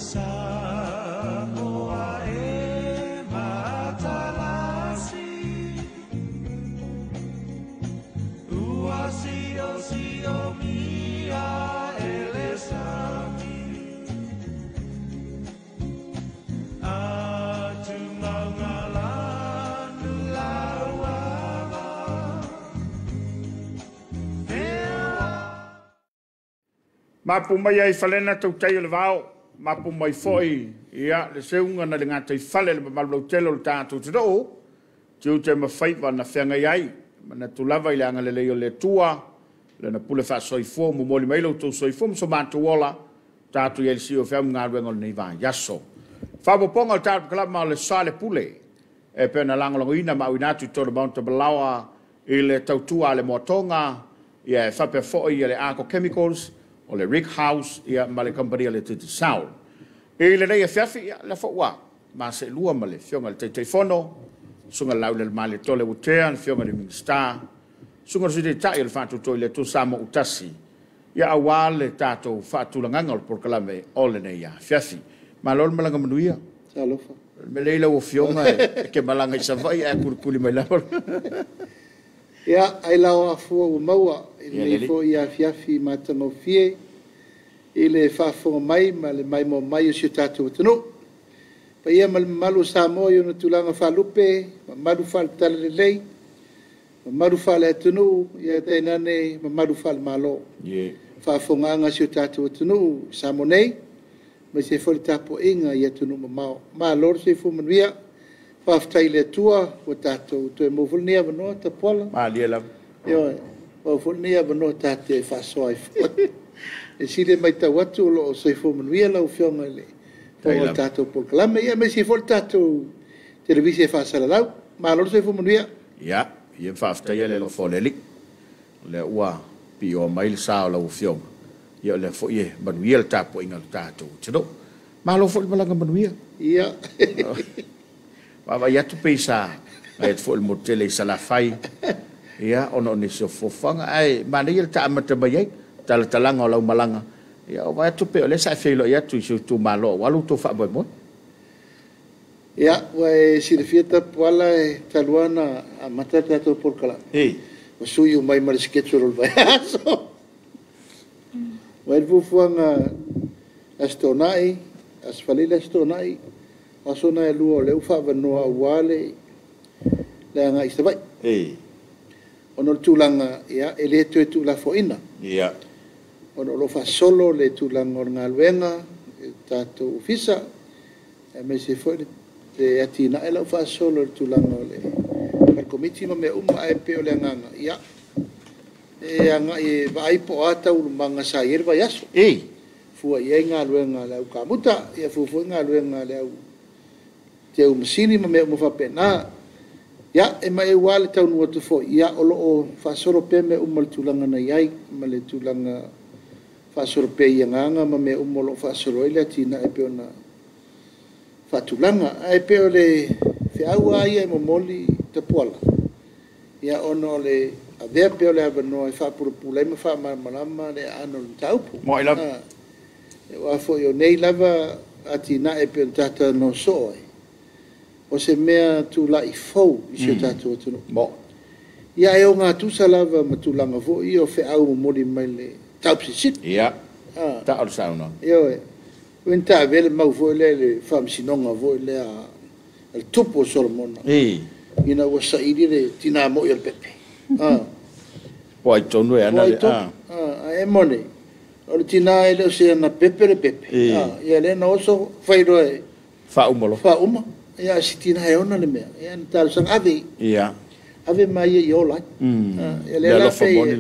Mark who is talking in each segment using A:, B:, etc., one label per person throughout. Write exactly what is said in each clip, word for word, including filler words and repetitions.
A: Samoa e matalasi Ua sio sio mia elesami Atu mangalanu lawama
B: Mapu mai ai falena tau tai le vao, mapu mai foi, ia le seunga na le ngata i fale le malu telo le tātou te roo, tiu te mawhai wana whianga iai, mana tu lava i le anga le leo le tua, le na pule wha soifo, mo moli mailo tau soifo, mo so mātu wola, tātou iai le si o whiam ngā ruenga le nei vā, yaso. Whapoponga o tātou kalama o le Soalepule, e pēna langolongo ina ma uinatu tōna maunta balawa, i le tau tua le motonga, ia e whape foi i le Arco Chemicals, o le Rick House ia ma le company le Titi Sound. E le rei a fiafi ia le fo wa, ma se lua ma le fionga le teitei fono, sunga lau le ma le tole utea, le fionga le Mingstar, sunga le sidi tai le fatu toi le tu Samoa utasi, ia awa le tato fatu langanga le porkalame o le nei ia fiafi. Ma lol malanga manuia.
C: Salofa.
B: Me leila o fionga e ke malanga i savai e kurkuli mai lau.
C: Ia, ai lau a fua u maua, i nei fo ia fiafi matano fie, i le whafonga mai, ma le mai mo mai o si tātou atano. Pa ia ma le malu Samoa i ona tulanga whalupe, ma malu whale tala le lei, ma malu whale atano, ia tainane, ma malu whale malo. Whafonga anga si o tātou atano, Samoa nei, ma se foli tapo inga i atano ma mao. Ma lor se fu manuia, Whaftai le tua, o tātou, tu e mawhulnia wanoa ta pola.
B: Ma lia lam.
C: Io, mawhulnia wanoa tātou e whasoa i fwoi. E sire mai tau atu lo o soifo manuia lau whionga le. O tātou polkalame, ia me si fol tātou televisi e whasara lau. Ma lor soifo manuia.
B: Ia, ia whaftai le lo wholelik. Le ua pi o mail sao lau whionga. Ia le fo ie manuia le tāpo inga tātou. Tino, ma lo fol malanga manuia.
C: Ia.
B: Wa ya tu pesa ai fo il motele sala fai ia ono ni so fofanga ai ma ni ta amata mai tal talanga o malanga ia wa tu pe le sa fe lo ia tu so tu malo walu tu fa boy mo
C: ia wa si le fieta pola e taluana a matata to por kala
B: ei
C: o suyo mai mal sketcho lo vai so wa il fuanga astonai asfalila astonai Asona e lua le ufa vanoa wale le anga istavai.
B: Ei.
C: Ono tulanga ia e le tu tu la foina.
B: Ia.
C: Ono lo fa solo le tulanga o ngaluenga tato ufisa e me se foi le atina e lo fa solo le tulanga le per komiti ma me uma e pe o le nganga. Ia. E anga e vai po ata u manga sa yerba yaso.
B: Ei.
C: Fua ia ngaluenga le ukamuta ia fu fu ngaluenga le te u masini ma me mo fa pena ya e mai wale tau no to fo ya o lo fa soro pe me umal tulanga na yai ma le tulanga fa soro pe yanga ma me umolo fa soro ile tina e pe ona fa tulanga e pe ole fe au ai mo moli te pola ya ono le a ve pe ole ava no fa pur pula ma fa ma malama le ano tau
B: mo ila
C: e wa fo yo nei lava atina e pe tata no so o se mea tu la i fou i se tātou atunu.
B: Mo.
C: Ia e o ngā tūsalava ma tu langa fo i o whi au mori mai le taupsi sit.
B: Ia. Ta al sauna.
C: Ia e. Wen tā vele mau fo le le whamsinonga fo le a al tupo Solomona.
B: Ei.
C: Ina wa sairi le tina mo i al pepe.
B: Poi tonu e ana le.
C: Ah, e mone. O le tina e le o se ana pepe le pepe. Ia le na oso whairo e.
B: Fa umolo.
C: Fa uma. Ia sitina e ona le mea. Ia ni tālu sang ave.
B: Ia.
C: Ave mai e o lai.
B: Ia le la fei.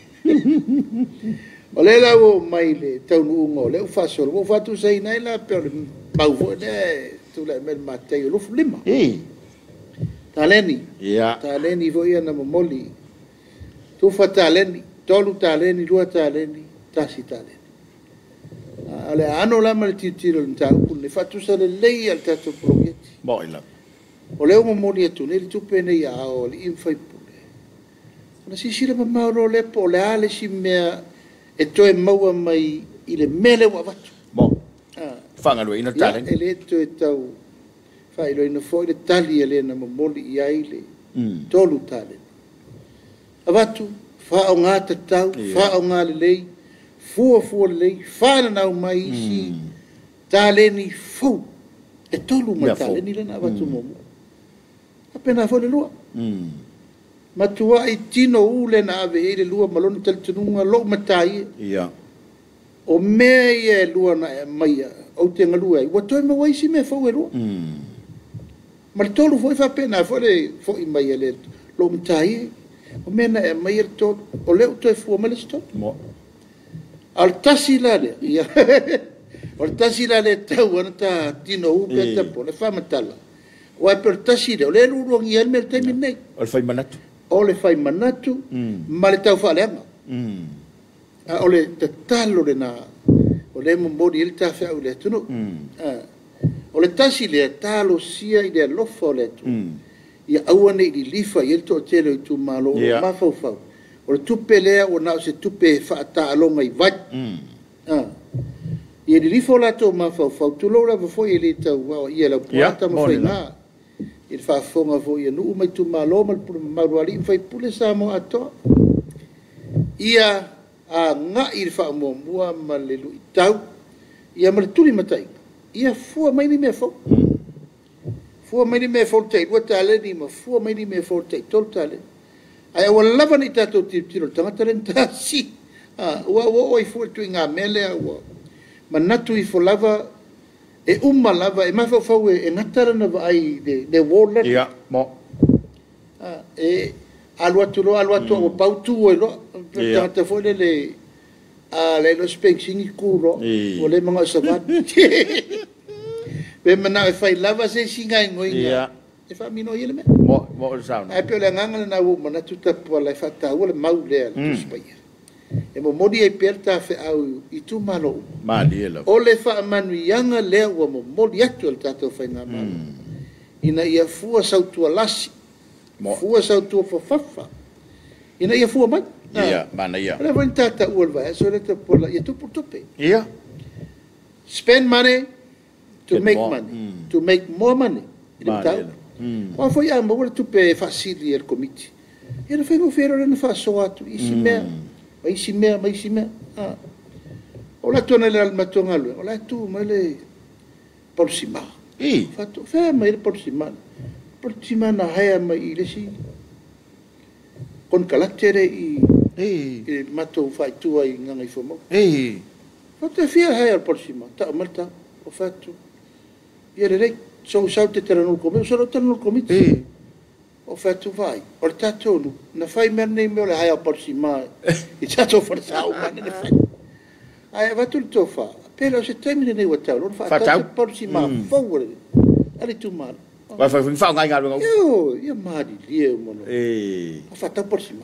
C: O le la o mai le taunu ungo le u fasol. O fatu sei nai la pe le mau vo le tu le mel matei o lufu lima.
B: Ei.
C: Taleni.
B: Ia.
C: Taleni vo ia na momoli. Tu fa taleni. Tolu taleni, lua taleni, tasi taleni. Ale ano la mal titiro nta le fatu sa le lei al tato progetti.
B: Mo ila.
C: O le mo moli tu ne tu pene ya o le infai pule. Na si sira ma mauro le po le ale si mea e toe maua mai i le mele wa vatu.
B: Mo. Whangaro ina talen.
C: Ia, e le to e tau, whaelo ina fōi le tali e le na mamoli i aile, tolu talen. Awatu, wha o ngā tatau, wha o ngā le lei, fua fua le lei, whana nau mai isi, taleni fau, e tolu mai taleni le na awatu momo. Apena fo le lua. Matua i tino ule na ave e le lua malona talitununga lo matai.
B: Ia.
C: O mea e lua na e maia, au te ngalua i. Watoi ma waisi me fau e lua. Ma le tolu fo i whapena, fo le fo i maia le lo matai. O mea na e maia le tolu, o leo toi fua ma le sto.
B: Mo.
C: Al tasi la le, ia. Al tasi la le tau ana ta tino upe tapo, le whamatala. O ai per tasi le, o le luruangi el me le temi nei.
B: O le whai manatu.
C: O le whai manatu, ma le tau whaaleanga. O le te talo le na, o le momori ele ta whau le tunu. O le tasi le talo sia i le alofa o le tu. Ia aua nei li lifa i ele to telo i tu malo o mafau fau. O le tupe lea o nao se tupe whaata alonga i vai. Ia li lifa o la to mafau fau. Tu lo la vafoi e le tau wao ia la puata ma whai ngā. Il fa fonga vo ia nu mai tu malo mal pu maruali fai pule Samoa ato ia a nga il fa mo mua malelu tau ia mal tuli matai ia fu mai ni me fo fu mai ni me fo te wa tale ni ma fu mai ni me fo te tol tale ai wa lava ni tato ti tiro tanga talenta si a wa wa oi fu tu nga mele wa manatu i fo lava e umma lava e mafau fau e ngatara na vai de de wallet
B: ia mo
C: ah e alua tu lo alua tu o pau tu o lo ta te foi le a le lo spexing ku ro o le manga sabat be mana e fai lava se singa ngoi
B: ia
C: e fa mino ile me
B: mo mo o sound
C: ai pe le nganga na u mana tu ta po la fata o le mau le tu spai e mo modi e perta fe au i tu malo
B: mali ela
C: o le fa manu yanga le o mo modi atu le tato fa na ma ina ia fua sautu lasi fua sautu fo fafa ina ia fua mai
B: ia mana ia
C: le van tata o va so le te por la ia tu por tope
B: ia
C: spend money to make money to make more money ina tau o foi a mo tu pe facili el committee ina fe mo fero na fa so atu isi me mai si mea, mai si mea. Ah. O la tona le almatonga lue, o la tu mai le porsima.
B: I.
C: Fato, fea mai le porsima. Porsima na hea mai i le si. Kon kalatere i...
B: I.
C: I mato fai tua i nganga i fomo.
B: I.
C: Fato e fia hea al porsima. Ta o malta, o fato. Ia le rei, so usau te tera nul komi, o saro tera nul komi.
B: I.
C: O fato vai, o le tatonu, na fai mea nei meo le haia porsima, i tato farsau mane ne fai. Ai, vatu le tofa, pero se temine nei watau, lor fa tato porsima, fawore, ali tu mal.
B: Vai fai fai ngai ngai ngau.
C: Yo, ia mari lie mono.
B: Eh.
C: O fa tato porsima.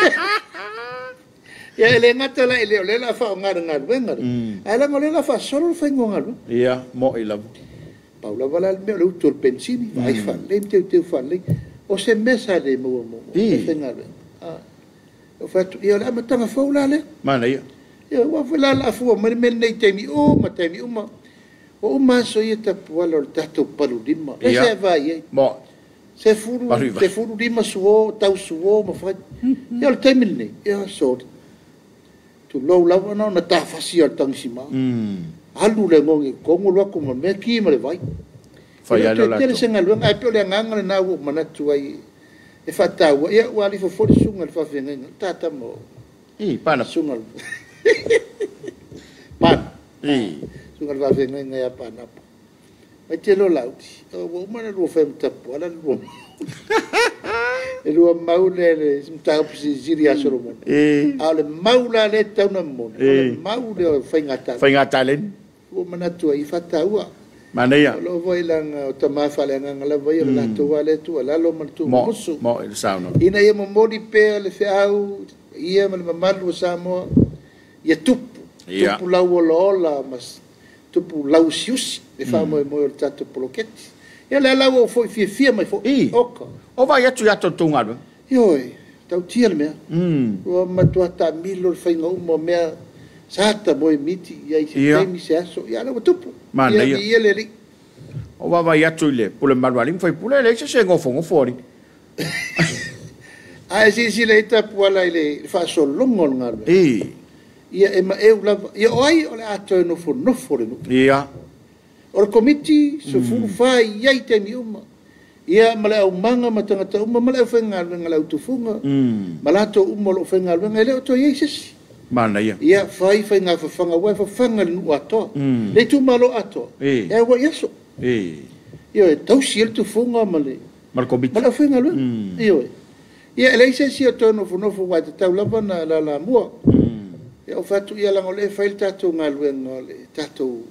C: Ia ele ngata la ele le la fa ngar ngar wengar. Ai la ngole la fa solo fa ngar.
B: Ia, mo i lava.
C: Paula vala me le utor pensini, vai fa, le te te fa le. O se mesa le mo mo.
B: I.
C: Ah. O fatto io la matanga faula le.
B: Mana ia.
C: Io wa fala la fu ma me nei temi o ma temi uma. O uma so ia ta puala o tato palu dimma. E se vai.
B: Mo.
C: Se furu, se furu dimma suo, tau suo ma fa. Io temi nei. Io so. Tu lo la no na ta fasi o tangsima. Mm. Alu le ngongi kongo lo ko ma me ki ma le vai.
B: Fai ala la.
C: Tele senga lu ai pe le nganga na u mana tu ai e fata u ia wa li fo fo sunga le fa venga tata mo
B: i pana
C: sunga pan
B: i
C: sunga le fa venga ia pana ai te lo lauti o wo mana lu fem tapo ala lu e lu maule le smta psi ziria solomon e ale maula le tauna mon ale maule fainga ta
B: fainga talen
C: wo mana tu ai fata u
B: mana ia
C: lo voi lang o tama fale nga la voi la to wale tu la lo mal tu musu
B: mo il sauno
C: ina ia mo modi pe le fiau ia mal malu Samoa ia tupu tupu la wala la mas tupu la usius le fa mo mo tato poloketi ia la la o foi fia fia mai fo oka
B: o vai atu ya to tunga
C: yoi tau tia me mm o ma tu ta milo fa ngo mo me Sata mo miti ia se
B: Ia.
C: temi se aso ia le tupu.
B: Mana ia.
C: Ia le li.
B: O wa wa ya tu le pule manualim foi pule le se se ngofo ngofori.
C: Ai si si le ta puala ile fa so longo ngal.
B: E.
C: Ia e ma e ula ia oi ole ato no fo no fo no.
B: Ia.
C: O komiti so fu fa ia te mi uma. Ia mala au manga matanga ta uma mala fa ngal ngal au tufunga.
B: Mm.
C: Mala to uma lo fa ngal ngal to Jesus.
B: Mana ia.
C: Ia fai fai nga fa fanga wa fa fanga no ato.
B: Mm.
C: Le tu malo ato.
B: E.
C: E wa yeso.
B: E.
C: Ia tau siel tufunga male.
B: Marco bit.
C: Mala fa ngal.
B: Mm.
C: Ia. Ia le se si to no fo no fo wa te tau lava na la la mua.
B: Mm.
C: Ia o fatu ia la ngole fail tatu ngal wen ngole tatu.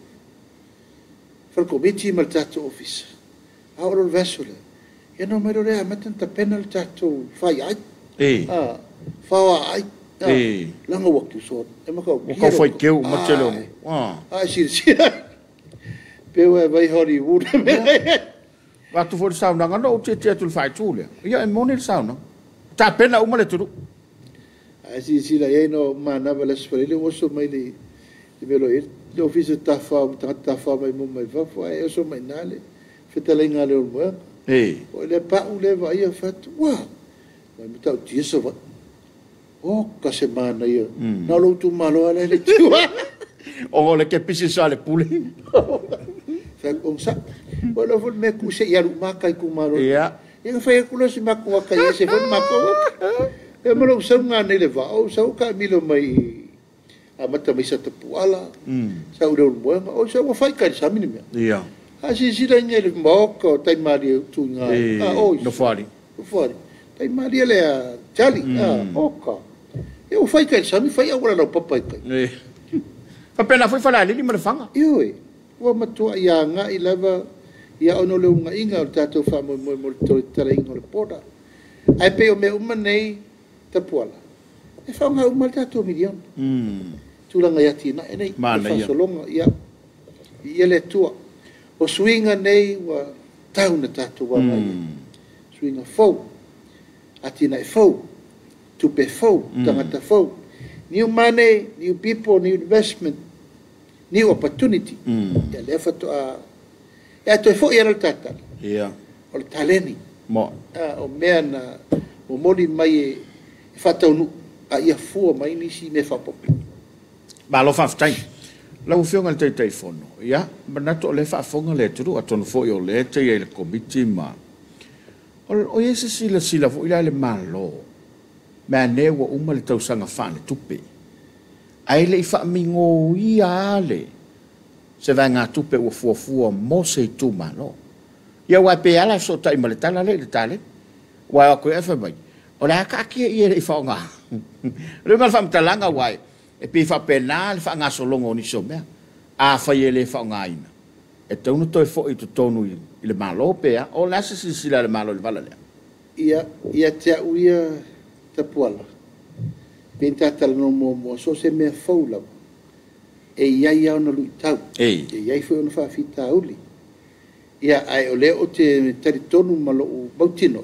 C: Fa komiti mal tatu office. Auro vesule. Ia no mero rea matan ta penal tatu fai ai.
B: E.
C: Ah. Fa ai.
B: E.
C: Langa waktu so. E maka.
B: O ka foi keu machelo. Ah.
C: Ah, sir sir. Pewa vai Hollywood.
B: Wa tu for sauna ngano o te te tu fai tu le. Ia e moni sauna. Ta pena uma le tu.
C: Ah, sir sir ai no mana vala spele o so mai le. Le velo ir. Le office ta fa ta ta fa mai mo mai va fa e so mai nale. Fetela ngale o mo.
B: E.
C: O le pa u le vai a fatu. Wa. Mai mita o tieso va. O ka semana ia. Na lo tu malo ale le tu.
B: O le ke pisi sa le pule.
C: Fa con sa. O lo vol me ku se ia lu maka ku malo.
B: Ia.
C: Ia fa ku lo si maku wa ka ia se vol maka. E mo lo sa nga ne le va. O sa ka mi lo mai. A mata mai sa te puala.
B: Mm.
C: Sa u le mo. O sa wa fa ka sa mi me.
B: Ia.
C: A si si le le mo ko tai mari tu nga. Ah o.
B: No fari.
C: No fari. Tai mari le a Charlie. Ah o ka. Eu fai ka sa mi fai agora no papai kai.
B: E. Pa pena foi falar ali me fanga.
C: Iu e. Wa matua ia nga i lava ia ono le unga inga o tatou fa mo mo mo to tala inga le poda. Ai pe o me uma nei ta puala. E fa nga uma tatou milion.
B: Mm.
C: Tulanga ia tina e nei.
B: Mana ia.
C: Solonga ia. Ia le tua. O swinga nei wa tau na tatou wa mai. Swinga fou. Atina e fou. Tupe fou, tangata fou. New money, new people, new investment, new opportunity.
B: Mm.
C: Ia lefa to a... Ia to e fo ia ral tata.
B: Ia.
C: O le taleni.
B: Mo.
C: Ah, o mea na... O moli mai e... E fatau nu... A ia fua mai nisi me fapopi.
B: Ba lo fa ftai. La u fionga te te fono. Ia. Bana to le fa fonga le turu a ton fo yo le te le komiti ma. O o yese sila sila fo ila le malo. Ma ne wa uma le tau sanga fa le tupe. Ai le fa mingo ia le. Se va nga tupe o fu fu mo se tu malo. Ia wa pe ala so tai male tala le tale. Wa ko e fa mai. O la ka ki ia le fa nga. Le mal fa mtalanga wa e pe fa penal fa nga so longo ni so me. A fa ye le fa nga ina. E tonu to fo i to tonu i le malo pe a o la se si la le malo le vala le.
C: Ia... Ia te uia... Ta puala. Penta tala no mo mo so se me faula. E ia ia ona lui tau.
B: Ei.
C: E ia foi ona fa fita uli. Ia ai o le o te taritonu malo o bautino.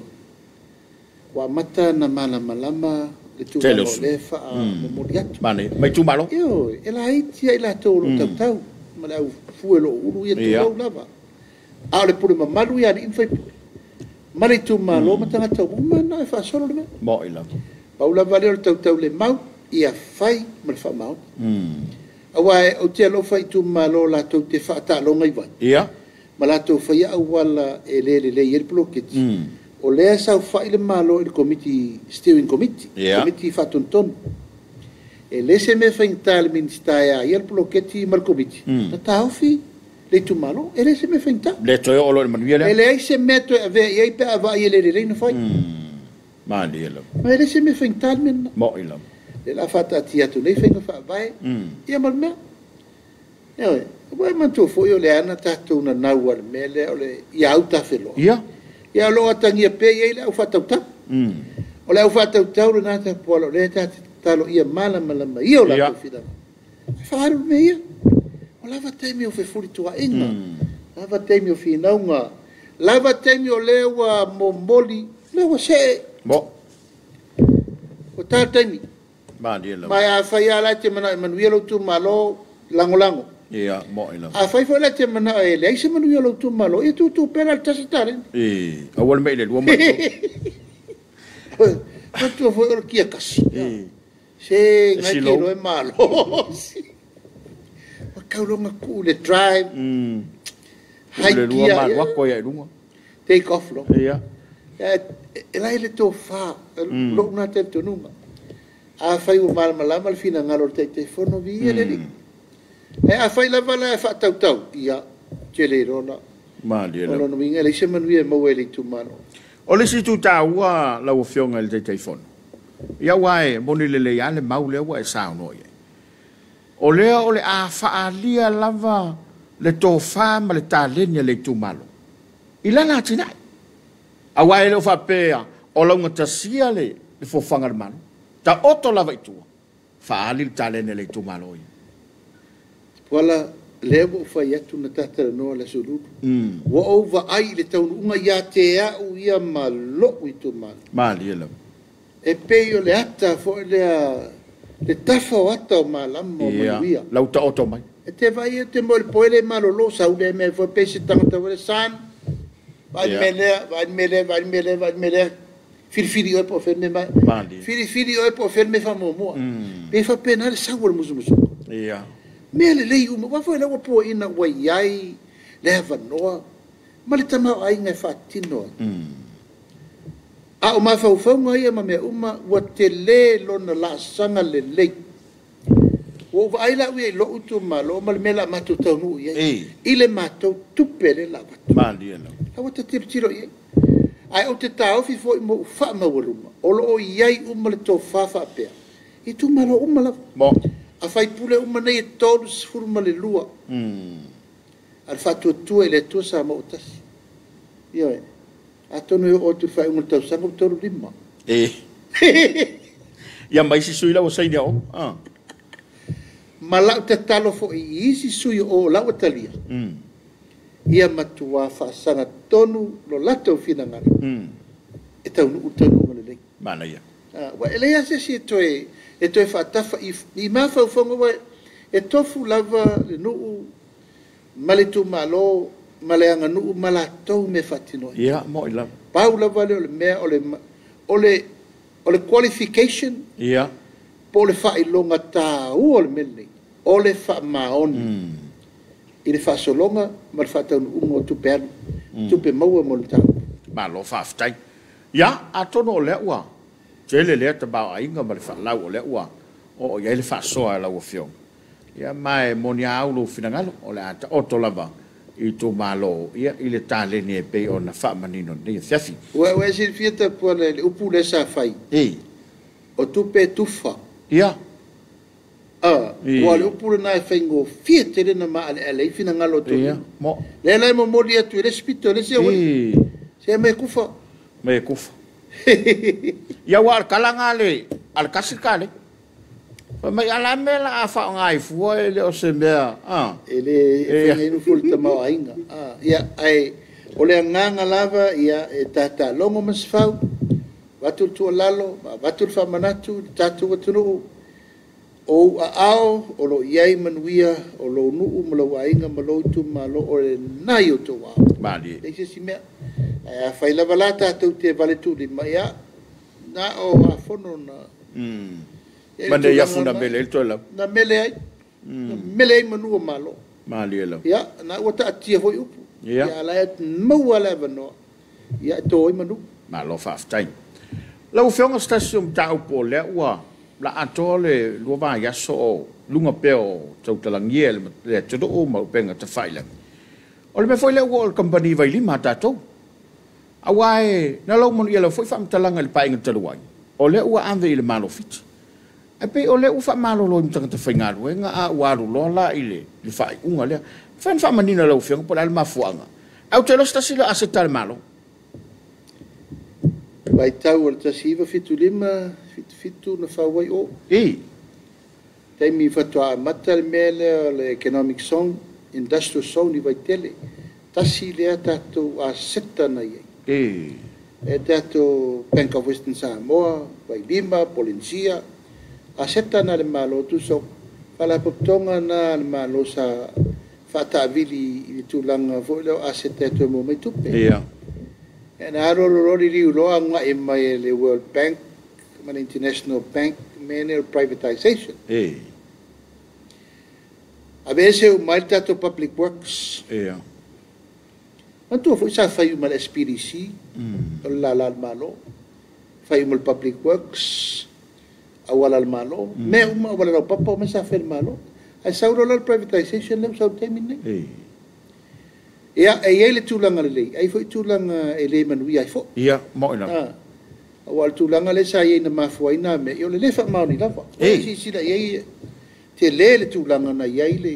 C: Wa mata na mala malama le tu le fa mo moriat.
B: Mane, mai tu malo.
C: Io, e la iti e la tolu tau tau. Ma la fuelo ulu ia tu lava. A le pure mamalu ia ni fai. Mari tu malo matanga tau mana e fa solo le.
B: Mo ila.
C: Paula vale o tau tau le mau ia fai ma le fa mau.
B: Mm.
C: Awa o te lo fai tu malo la tau te fa ta lo ngai vai.
B: Ia.
C: Ma la tau fai a wala e le le le il blocket.
B: Mm.
C: O le sa fai le malo il committee steering committee.
B: Yeah.
C: Committee fa ton ton. E le se me fai tal ministaia il blocket ma il committee.
B: Mm.
C: Na tau fi le tu malo e le se me fai ta.
B: Le to o lo manuele.
C: E le se metto ave e pe ava e le le no fai.
B: Mm. Mane ila.
C: Ma le se me fai tal men.
B: Mo ila.
C: Le la fata tia tu nei fai fa vai.
B: Mm.
C: Ia mal me. E Wai mantu fo yo le ana tatu na nawar mele o le ia uta felo.
B: Ia.
C: Ia lo atangia pe ia le au fatau ta.
B: Mm.
C: O le au fatau ta o na ta polo le ta talo ia mala mala ma ia o la fida. Faru me ia. O lava temi o fe furi tua inga. Lava temi o fi naunga. Lava temi o lewa momoli. Lewa se.
B: Mo.
C: O ta temi.
B: Ma dia lo.
C: Mai a fai ala te mana manuia lo tu malo lango lango.
B: Ia, mo ilo.
C: A fai fai la te mana e le se manuia lo tu malo e tu tu pera ta setare.
B: E, a wal mai le dua mai.
C: Ma tu foi o kia kasi. Se ngai ke lo e malo. Ma kaulonga ku le drive.
B: Mm.
C: Hai
B: Le dua
C: kia.
B: ma wa ko ia dunga.
C: Take off lo.
B: Ia.
C: E lai le tō whā, lo una te tununga. A whai o mal malama le fina ngaro te te whono vi e leri. E a whai la wala e wha tau tau, ia, te le rona.
B: Ma dia
C: Ono
B: lo.
C: no minga, le se manuia mau e li tu mano.
B: O le si tu ta ua la o fionga le te te fono. Ia wae, moni le le ale mau le wa e sao no ye. O le o le a wha alia lava le tō wha ma le tā lenia le tu malo. Ila nā tinai. A wae le o wha pēa, o launga ta sia le, le fo whangar manu. Ta oto lava i tua. Wha ali le tā lenia le tu malo ye.
C: Wala, le mo whai atu na tatara noa le sururu.
B: Mm.
C: Wa o wa ai le taunu unga ia te au ia ma lo i tu mano.
B: Ma li ela.
C: E pei o le ata fo le a, le tafa o ata o malama o manuia.
B: Lau ta oto mai.
C: E te vai e te mo le poele malolo sa ule me fo pesi tangata wale san. Vai mele, vai mele, vai mele, vai mele. Firi firi o e po ferme mai.
B: Mali.
C: Firi firi o e po ferme fa mo mo. Pe fa pena le sa wale musu musu.
B: Ia.
C: Me le le uma, wa foi la wa po ina wa yai le hava noa. Ma le tama ai ngai fa tino. A o ma fa fa ngai ma me uma wa te le lona la sanga le le. O va ai la wi lo utu ma lo ma le mela ma tu tau nu ye. Ile ma tu tupe le la.
B: Ma li ela.
C: La wa te tiro ye. Ai o te tau fi foi mo fa ma waluma. O lo yai uma le to fa fa pe. I tu ma lo uma la.
B: Mo.
C: A fai pule uma nei e tolu se furu ma le lua. Al fatu tu e le tu sa mo tasi. Io e. A tonu e o tu fai un tau sango tolu lima.
B: E. Ia mai si sui la o sai o. Ah.
C: Ma lau te talo fo i isi sui o lau talia. Ia matua fa sanga tonu lo lato fina ngara. E tau nu utanu ma le lei.
B: Mana ia.
C: Wa ele ia se si to e e to e fa tafa i i ma fa fonga wa e tofu lava le nu malitu malo maleanga nu malato me fatino.
B: Ia mo ila.
C: Pau lava le le me ole ole ole qualification.
B: Ia.
C: Po le fa ilonga ta o le mele. Ole fa maon. I le fa solonga ma fa ta un tu per tu pe mo mo ta.
B: Ma lo fa ftai. Ia a tono le wa. Jele le ta ba ai nga ma le fa la o le wa. O ia le fa so la o fio. Ia mai monia au lo finangalo o le ata o to lava. I tu malo ia i le tale ne pe o na fa manino ni fiafi.
C: Wa wa si fieta po le upu le sa fai.
B: E.
C: O tu pe tu fa.
B: Ia.
C: Ah, wa le upu na fengo fiete le na ma ale ale finangalo to.
B: Ia. Mo.
C: Le la mo mo dia tu le spito le se we. Se me kufa.
B: Me kufa. Ia wa kalanga le al kasikale. Mai ala mela a fa ngai fu ele o se mea. Ah.
C: Ele e no ful tama ainga. Ah, ia ai ole nganga lava ia e tata longo mas fau. Watu tu lalo, watu fa manatu, tatu watu o ao o lo iai manuia o lo nuu ma lo ainga ma lo tu ma lo o le nai o to wa.
B: Mali.
C: E se si mea. A fai lava la tātou te vale tu di mai a na o a fono na.
B: Mm. Mande ia funa mele il tola.
C: Na mele ai. Mele ai manua malo.
B: Mali ela.
C: Ia, na o ta atia foi upu.
B: Ia.
C: Ia la et mau ala vano. Ia to i manu.
B: Ma lo fa ftai. La u fionga station ta u po le wa. La atole lo va ya so lunga peo tau talangiel le todo o ma penga ta faila. O le me foi le o company vai lima ta to. Awai na lo mon yelo foi fam talanga le painga taluai. O le ua ave ile malo fit. E pe o le u fa malo lo imtanga ta fainga lo nga a waru lo la ile le fai unga le. Fan fa manina lo fionga por alma fuanga. Au te lo sta sila asetar malo.
C: Vai tau o ta siva fitu lima fit fitu na fa wai o.
B: E.
C: Te mi fatwa matal mele le economic zone, industrial zone vai tele. Tasi le tato a seta na ye.
B: E.
C: E tato Bank of Western Samoa, vai lima, Polincia, aseta na le malo tu so pala potonga na le malo sa fata vili i tulanga vo le aseta to mo mai tupe
B: ia
C: and aro ro ri ri lo anga e mai le World Bank man International Bank manner privatization
B: e
C: a vese o mai tato public works
B: ia
C: ma tu fo sa fai mal S P D C
B: mm
C: la la malo fai mal public works awala al malo me uma wala lo papa me sa fer malo ai sauro la privatization le sa termine
B: e
C: ia e ele tulanga le ai foi tulanga ele manui ai fo
B: ia mo ina
C: ah awal tulanga le sa ye na mafuaina me yo le le fa mau ni la fa si si la ye te le le tulanga na ye le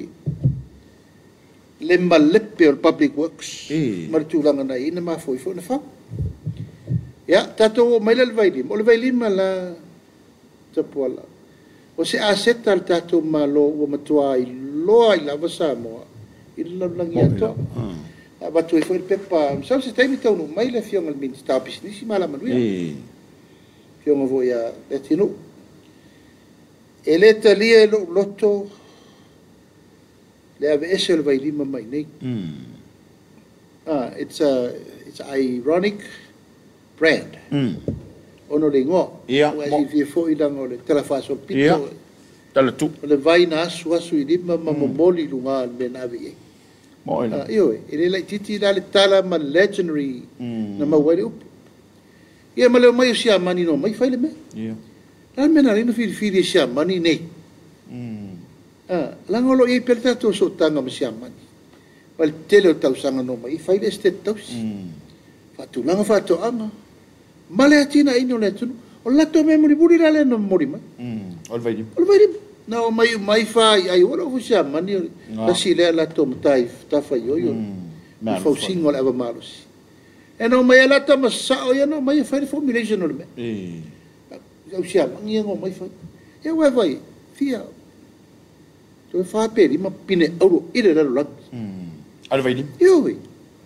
C: le malepe o public works mar tulanga na ina mafoi fo na fa ia tato mai le vai lim o le vai lim la tapuala o se aseta al tato malo o matua i loa i lava Samoa i lalangi ato a batu e foi il pepa sa se taimi tau no mai le fionga al minister business i mala manuia fionga voia le tino e le talia lo loto le ave ese le vai lima mai nei ah it's a it's ironic brand ono le ngo
B: ia
C: wa si fi fo i lango le telafa so pito
B: ia tala tu
C: le vai na asu asu i lima ma momoli lunga le navi
B: mo ina
C: io e le lai titi la le tala ma legendary na ma wale up ia ma le mai sia mani no mai fai le me
B: ia
C: la me na no fi fi sia mani nei ah lango lo i per tato so tanga ma sia mani wal tele o tau sanga no mai fai le stet tau fa tu langa fa to anga male atina ino le tunu o lato me muri buri la le no muri ma
B: mm ol vai
C: o vai na o mai mai fa ai o lo sia mani la si le la to mtai ta fa yo yo ma fa singo le va malos e no mai la ta ma sa o yo no mai fa formulation no me
B: e
C: o sia mani ngo mai fa e wa vai fia to fa pe di ma pine euro ire la la
B: mm al vai lim
C: yo vi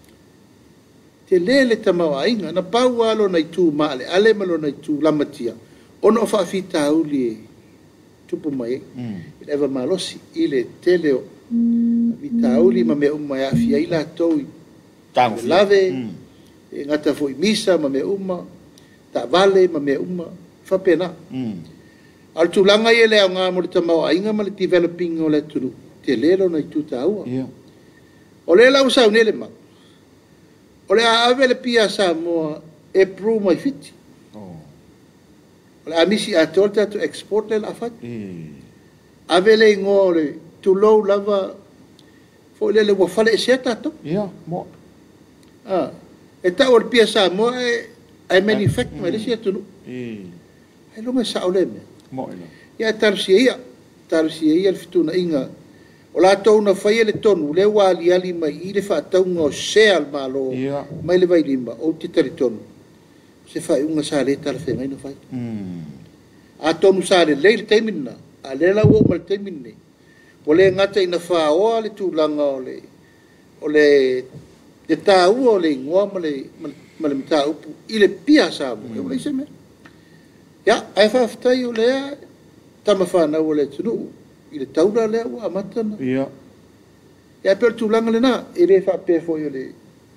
C: te lele tama ainga na pau alo na tu male ale malo na tu lamatia ono fa fita uli tupu mai mm eva malosi ile teleo vita uli ma me umma ya fia ila to
B: tango
C: lave e ngata foi misa ma me umma ta vale ma me umma fa pena mm al tu langa ile nga mo tama ainga ma developing o le tu te lelo na tu tau
B: ia
C: ole la usa unele ma ole a ave le pia Samoa e pro mai fit
B: oh
C: ole a misi a torta to export le la fat
B: e
C: ave le ngore tu low lava fo le le wa fale seta to
B: ia mo
C: ah e ta ol pia Samoa e ai manufacture mai le seta no
B: e
C: ai lo me sa ole me
B: mo ina
C: ia tarsia tarsia il fituna inga o la tau na fai le tonu le wali ali mai i le whaatau ngā se al malo
B: ia
C: mai le vai lima o te tari tonu se fai unga sa le tala whengai na fai
B: mm
C: a tonu sa le leile teimina a le la uo ma le teimine o le ngata ina wha oa le tūlanga o le o le te tā ua o le ingoa ma le ma le mta upu i le pia sa mo e wale se me ya ai whaftai o lea tama whanau o le tunu i le taura lea ua amatana
B: ia
C: ia pe tūlanga le nā e re wha pe fo i o le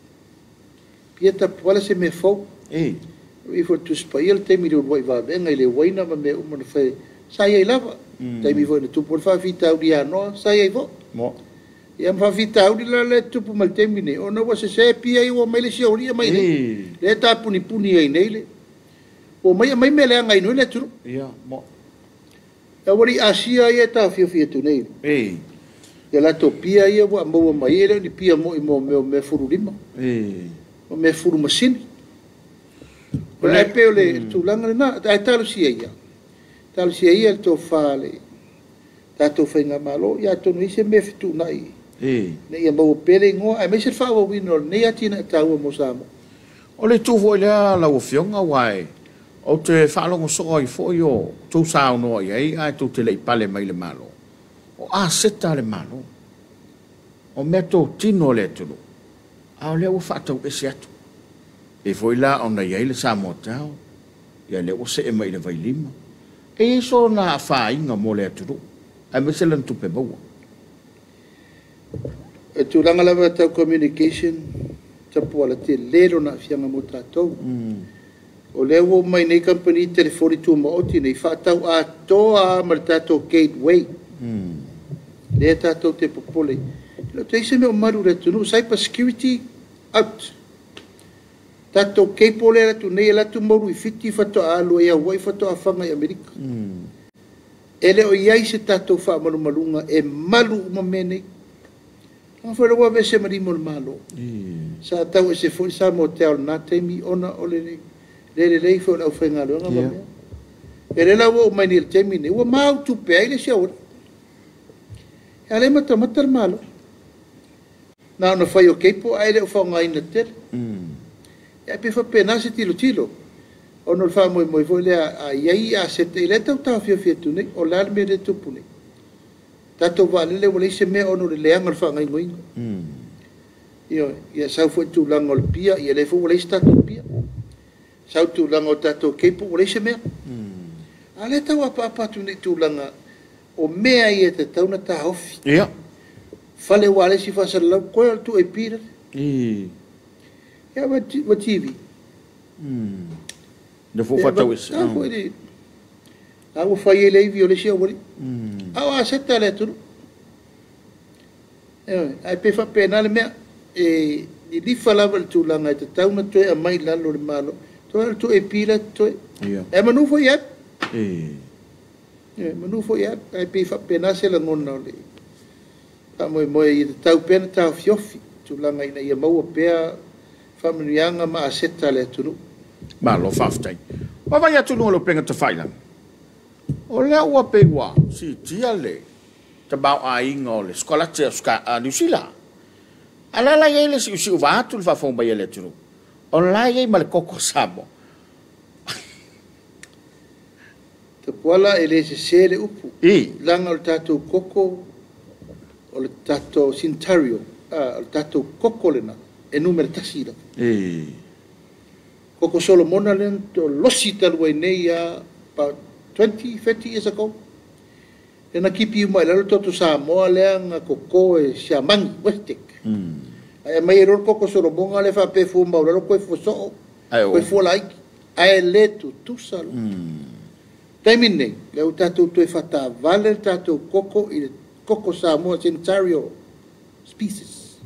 C: pieta puala se me fau
B: e
C: i fo tu spa i le teimi le uruai wa venga i le waina ma me umana whai sa iai lava teimi fo i le tupu o le whawhita uri anoa sa iai fo
B: mo
C: ia ma whawhita uri la le tupu ma le teimi ne o na wa se se pia i o mai le sia uria mai ne le tā puni puni ai nei le o mai mai me le anga inu le turu
B: ia mo
C: e wari asia ia tā fio fio tu nei
B: e
C: ia la to pia ia wa mo mai ele ni pia mo i mo me me furu lima
B: e
C: o me furu masini o le pe o le tūlanga le nā ai talu sia ia talu sia ia le tō whale tātou whainga malo ia tonu i se me fitu nai
B: e
C: ne ia mau pere ngoa ai mai se whawa wino ne ia tina tāua mo Samoa
B: o le tu foi la la o fionga wai o te whalongo so i fo yo tu sao no ai ai tu te le pale mai le malo o a seta le malo o meto tino le tu a le o fato e siatu e foi la ona ia le Samoa tau ia le o se e mai le vai lima E so na whainga mo le aturu. Ai me selan tupe maua.
C: E tūranga lawa tau communication, tapu ala te lero na fianga mo tātou. O leo mai nei company tele forty-two ma oti nei whaatau a toa ma tātou gateway. Le tātou te popole. Lo te ise me o maru re tunu, cyber security out. Tātou keipole la tu nei la tu mauru i fiti whato a alo e a wai whato a whanga i Amerika. Ele o iai se tātou wha maru malunga e malu uma menei. Ang wharawa ve se marimo le malo. Sa tau e se fo sa mo te al na teimi ona o le le le le fo au whenga longa ma mea. E le la wo mai ni le teimi ne, ua mau tu pe ai le se ora. E ale mata mata le malo. Na ona whai o keipo, ai le o whaonga ina tele. E pe wha pena se tilo tilo. Ono le wha moi moi fo le a iai a sete i le tau tau fia fia tu nei, o lal me le tupu nei. Tato wa lele wale se mea ono le leanga le wha ngai ngoingo. Io, ia sau fo tu langa o le pia, ia le fo wale se tato pia. Sau tu langa o tato keipo wale se mea. A le tau apa apa tu nei tu langa o mea i e te tau na ta hofi.
B: Ia.
C: Fale wale si fasa lau, koe al tu e pira. Ia wa T V.
B: Ne fo whatau ese.
C: Ah, koe di. Awa whai e leivi o le sia wari. Awa a seta le tunu. Ewe, ai pe wha pēna le mea, e i lifa lava le tūlanga e te tauna toe a mai lalo le malo. Toe al to e pila toe. E manufo i ap. E manufo i ap. Ai pe wha pēna se la ngona o le. Pa moe moe i te tau pēna tau fiofi. Tūlanga ina i a maua pēa whamirianga ma a seta le tunu.
B: Malo whaftai. Wawai atu nua lo penga te whailang. O lea ua pewa, si tia le, te bau a inga o le skola te ska a New Zealand. A la la iei le si usi uwa atu le whafomba i le tunu. O la iei ma le koko Samoa.
C: Te puala e le se se le upu.
B: I.
C: Langa o le tātou koko, o le tātou Sintario, o le tātou koko le na, e numere tasira.
B: I.
C: Koko Solomona le to losi talua i nei a pa twenty, thirty years ago. E na kipi umai lalo toto Samoa leanga koko e siamangi, Westek. Ai mai rol koko Solomona le fa pe fu maulalo koe fu so, koe fu laiki. Ai le tu tusalo. Taimine, le u tātou toi whata vale le tātou koko i le koko Samoa Sintario species.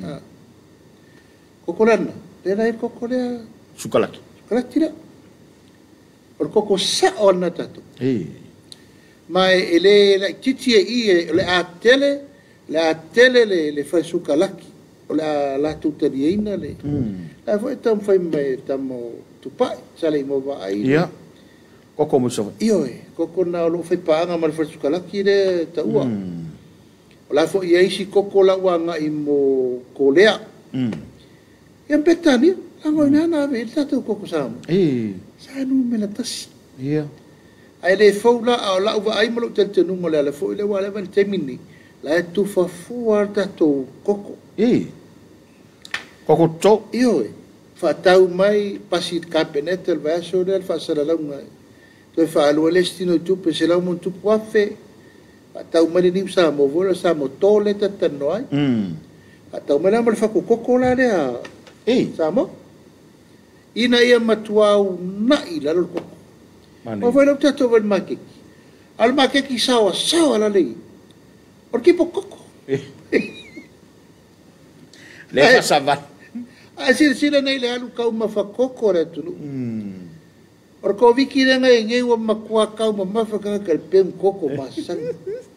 C: Koko lana, le rai koko lea
B: Sukalaki.
C: Sukalaki lea. O koko sa o na tātou. Mai e le le titi e i e le a tele, le a tele le le whai sukalaki. O le a la tutari eina le. La fwoi tam whai mai tamo tupai, sale i mo wa ai.
B: Ia. Koko mo sawa.
C: Iyo e, koko na o lo whai paanga ma le whai sukalaki le ta ua. O la fwoi e isi koko la ua nga i mo kolea. Ia petani, la ngoi nana ave, il tātou koko Samoa. Sa nu me la tasi.
B: Ia.
C: Ai le fau la au la uwa ai malo tel tenu mo le ala fau le wale wale temini. La e tu fa fua tātou koko.
B: I. Koko tō.
C: Iyo e. Fa tau mai pasi kapenete el vaso del fa sala launga. Toi fa alua lestino i tupe se lau mon tupu afe. Fa tau mai ni sa mo vola sa mo tole ta tano ai. Fa tau mai la mo le fa koko la le a.
B: I.
C: Sa mo. Ina ia matuau na i lalo le koko. O vai lau tato val makeki. Al makeki sawa sawa la lei. Or kipo koko.
B: Le fa sawa.
C: A sila sila nei le alu kau ma fa koko re tunu. Or ko viki renga e ngei wa makua kau ma mafa kanga kalpem koko ma sang.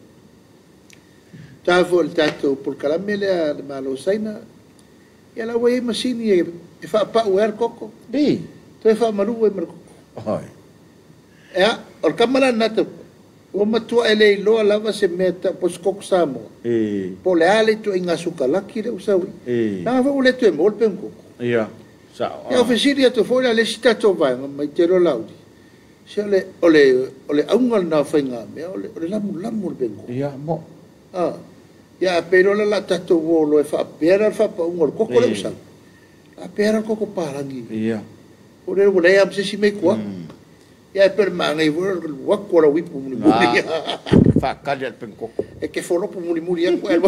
C: Tafo el tato por kalamele a malo saina. Ia la wai masini e e fa pa uer koko.
B: Bi.
C: Toi fa maru e mar koko.
B: Ai.
C: Ea, or kamala nata. O matua ele loa lava se meta pos koko Samoa.
B: E.
C: Po le ale tu inga sukalaki le usawi.
B: E.
C: Nanga fa ule tu e mol pen koko.
B: Ia. Sa.
C: Ia ofesiri atu fōra le sita tō vanga mai te ro laudi. Se ole ole ole aunga na whainga mea ole ole lamu lamu le pen koko.
B: Ia mo.
C: Ah. Ia pero la la tato wolo e fa pera fa pa un koko le usawi. A pera koko parangi.
B: Ia.
C: Ore ore am se si me kwa. Ia per mangai vor wa ko la wi pu muli muli.
B: Fa kali pen ko.
C: E ke folo pu muli muli ko elwa.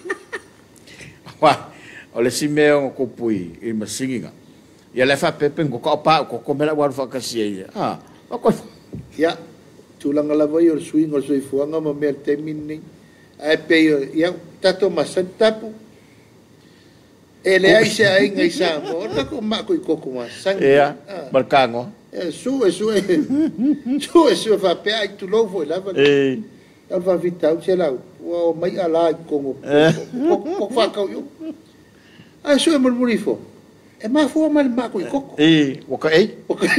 B: Wa o le simeo ko pui i masinga. Ia le fa pepe ko ko pa ko ko mela wa fa kasi. Ah, ko.
C: Ya, tulanga la vai o swing o sui fuanga ma mer temini. Ai pe ia tato masantapu. Ele ai se ai ngai sa mo na ko ma ko ko ko ma sang.
B: Ia, markango.
C: Eh, su e su e su e su fa pe ai tu lo vo lava.
B: Eh.
C: Al va vita o se la o mai ala ko ko ko fa ka yo. Ai su e murmurifo. E ma fo mal ma ko ko.
B: Eh, o ka ei.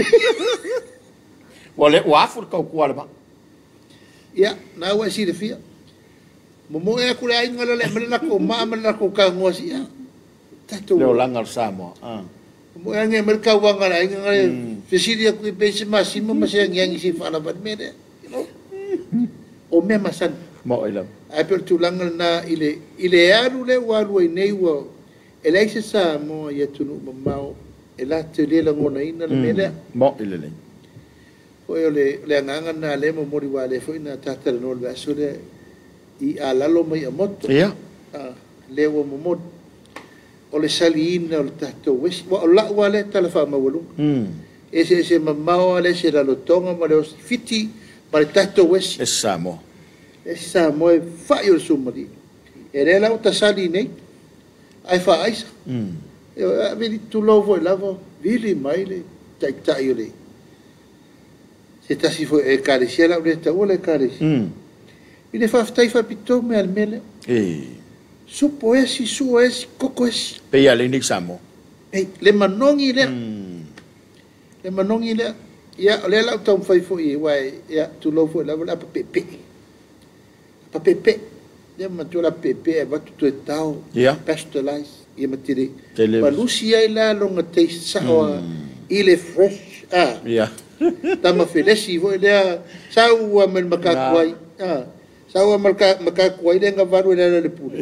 B: Wale o afu ka ko ala ba.
C: Ya, na wa si de fia. Mo mo e ku ai ngala le mala ko ma mala ko ka ngosi ya. Tato.
B: Le langal Samoa. Ah.
C: Mo e nge merka wa ngala ai ngala. Fesiria ku pe se masimo ma se ngi si fa na ba mede. O me masan.
B: Mo ilam.
C: Ai per tu langal na ile ile aru le wa ru nei wa. Ele se sa mo ya tunu mamao. Ela te le la ngona ina le mede.
B: Mo ile le.
C: Foi le le nganga na le mo mori wa le foi na tata no le aso le i ala lo mai amoto.
B: Ia.
C: Ah, le wo mo mod. O le salina o le tato wes wa la wa le tala fa ma wolu.
B: Mm.
C: Ese ese mamao le se la lotonga ma le fiti ma le tato wes.
B: Es Samoa.
C: Esa mo e fa yo sumari. Ere la uta sali nei. Ai fa aisa.
B: Mm.
C: E a vedi tu lo vo lavo vili mai le tai tai yo le. Se tasi foi e kare sia la le ta ole kare.
B: Mm.
C: Ile fa stai fa pito me al mele.
B: Eh.
C: Supo esi su esi koko esi.
B: Pe ia le ni Samoa.
C: Ei, le manongi le.
B: Mm.
C: Le manongi le. Ia le la tau fai foi wai ia tu lo foi la la pepe. Pa pepe. Ia ma tu la pepe e va tu tu tau.
B: Ia.
C: Pasteurize. Ia ma tiri.
B: Tele.
C: Ma lucia la longa taste sa o ile fresh. Ah.
B: Ia.
C: Tama felesi voi le sa ua men makakuai. Ah. Sawa maka maka kuai le nga varu le le pule.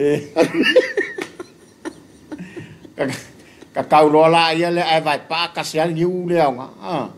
B: Ka kau rola ia le ai vai pa ka sia ni u le nga. Ah.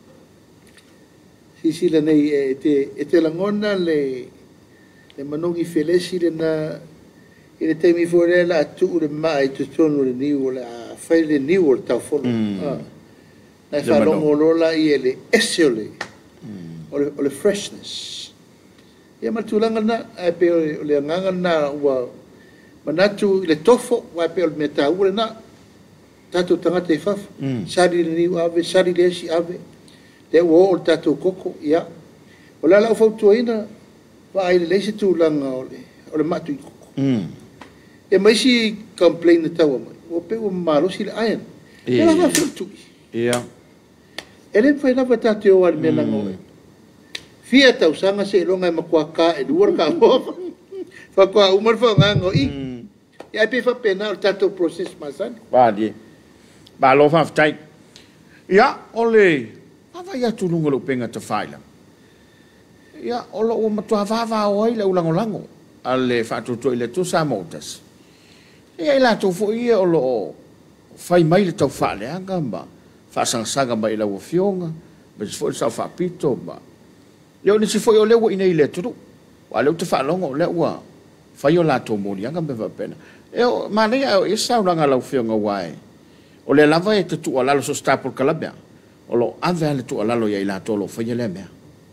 C: Si si le nei e te e te langona le le manongi felesi le na ile te mi fore la tu le mai tu tonu le ni o la fai le ni o ta folo. Ah. Na fa longo rola i le esole. O le o le freshness. Ia matulanga na e pe o le nganga na ua manatu le tofo wa pe o le meta ule na tatu tangata e fafu sari le ni ave sari le si ave le wo o tatu koko ia o la la o fautu ina wa ai le se tulanga o le o le matu i koko e mai si complain na tawa mai o pe o malo si le ayan e la va fautu
B: ia
C: ele foi na tatu o al melanga o Fia tau sanga se longa ma kwa ka e duor ka ho. Fa kwa umar fa ngango i. Ya pe fa pena o tato process masan.
B: Ba di. Ba lo fa tai. Ya ole. Ava ya tu lungo lo penga te faila. Ya olo o matu ava ava o ile ulango lango. Ale fa tu to ile tu sa motas. Ya ila tu fo ia olo fai mai le tau fa le anga ba. Fa sang sanga ba ila o fionga. Ba fo sa fa pito ba. Leo ni si foi o leo ina ile tudu. Wa leo te whalongo leo ua. Whai o la tō mōri anga me wapena. Eo, mane au e sa uranga lau whionga wai. O le lava e te tu alalo so stapul kalabea. O lo ave ale tu alalo ia i la tōlo whai le mea.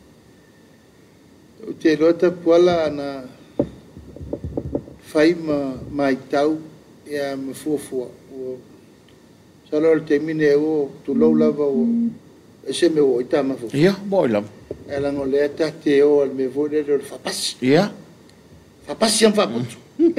C: O te rota puala ana whai ma mai tau ia me fuafua. Salo le te mine o tu lau lava o e se me o i tama fuafua.
B: Ia, mo i lava.
C: E lango le ta te o al me vore le fapasi.
B: Ia.
C: Fapasi am faputu.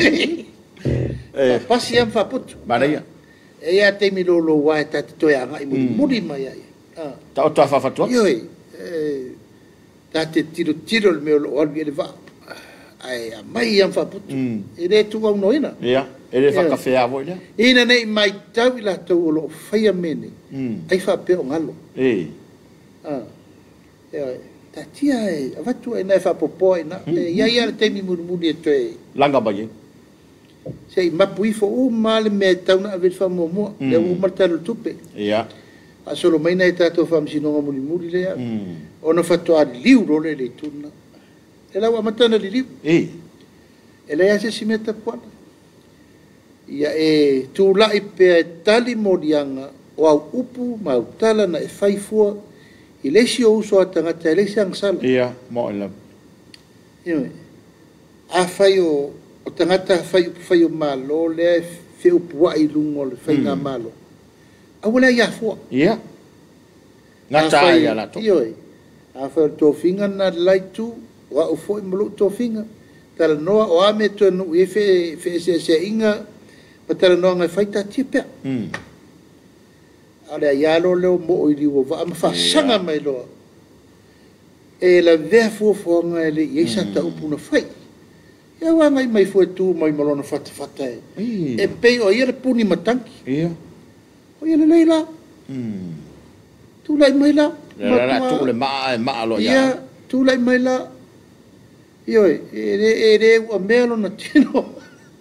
C: Fapasi am faputu.
B: Mana ia.
C: E ia te mi lo lo wa ta te toia nga i muri muri mai ai. Ah.
B: Ta o ta fafatua.
C: Yo e ta te tiro tiro le me lo al le va. Ai mai am faputu. E le tu au noina.
B: Ia. E le fa kafe a voi le.
C: Ina nei mai tau la tau lo fai a mene. Ai fa pe o ngalo.
B: E.
C: Ah. E tatia e avatu e na fa popo e na ia ia te mi murmuri e te
B: langa bagi
C: sei mapui fo o mal me tau na ave fa momo le o martalo tupe
B: ia
C: a solo mai nei tato whamsinonga muli muli lea. Ona whatoa liu role le tuna. E lawa matana li liu.
B: E.
C: E lea se si meta puana. Ia e tu lai pea e tali morianga o au upu ma au tala na e whaifua i lesi o uso a tangata e lesi angsala.
B: Ia, mo e lam.
C: Ia, a whai o o tangata whai upu whai o malo lea e whi upu wa i lungo le whai ngā malo. A wala ia fua.
B: Ia. Ngata ia lato.
C: Ia, a whai o tō whinga na laitu wa o fo i malu tō whinga. Tala noa o ame tu anu e whi e se se inga pa tala noa ngai whaita tia pia.
B: Mm.
C: Ale ia lo leo mo o i liwa wa ama whasanga mai loa. E la vea fuafuanga e le iesa ta upu na whai. Ia wa ngai mai fua tu mai malona whata whata e. E pei o ia le puni matanki.
B: Ia.
C: O ia le leila.
B: Mm.
C: Tu lai mai la.
B: Le la tu le maa e maa lo ia.
C: Ia, tu lai mai la. Ia e, e re ua melo na tino.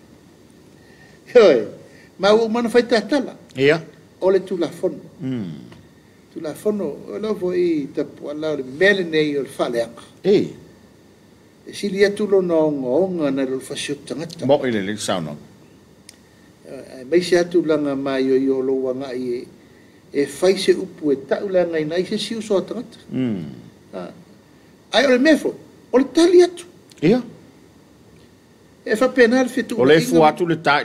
C: Ia e, ma ua mana whaita tala.
B: Ia.
C: O le tu la fono.
B: Mm.
C: Tu la fono, o la vo i tapu ala o le mele nei o le whaleanga.
B: E.
C: E sili atu lo na onga onga na lo fasio tangata.
B: Mo i le le sauna.
C: Mai se atu langa mai o i o lo wanga i e e whai se upu e tau langa i nai se siu so tangata.
B: Mm.
C: Ai o le mefo, o le tali atu.
B: Ia.
C: E fa penal fitu.
B: O le fu atu le tai.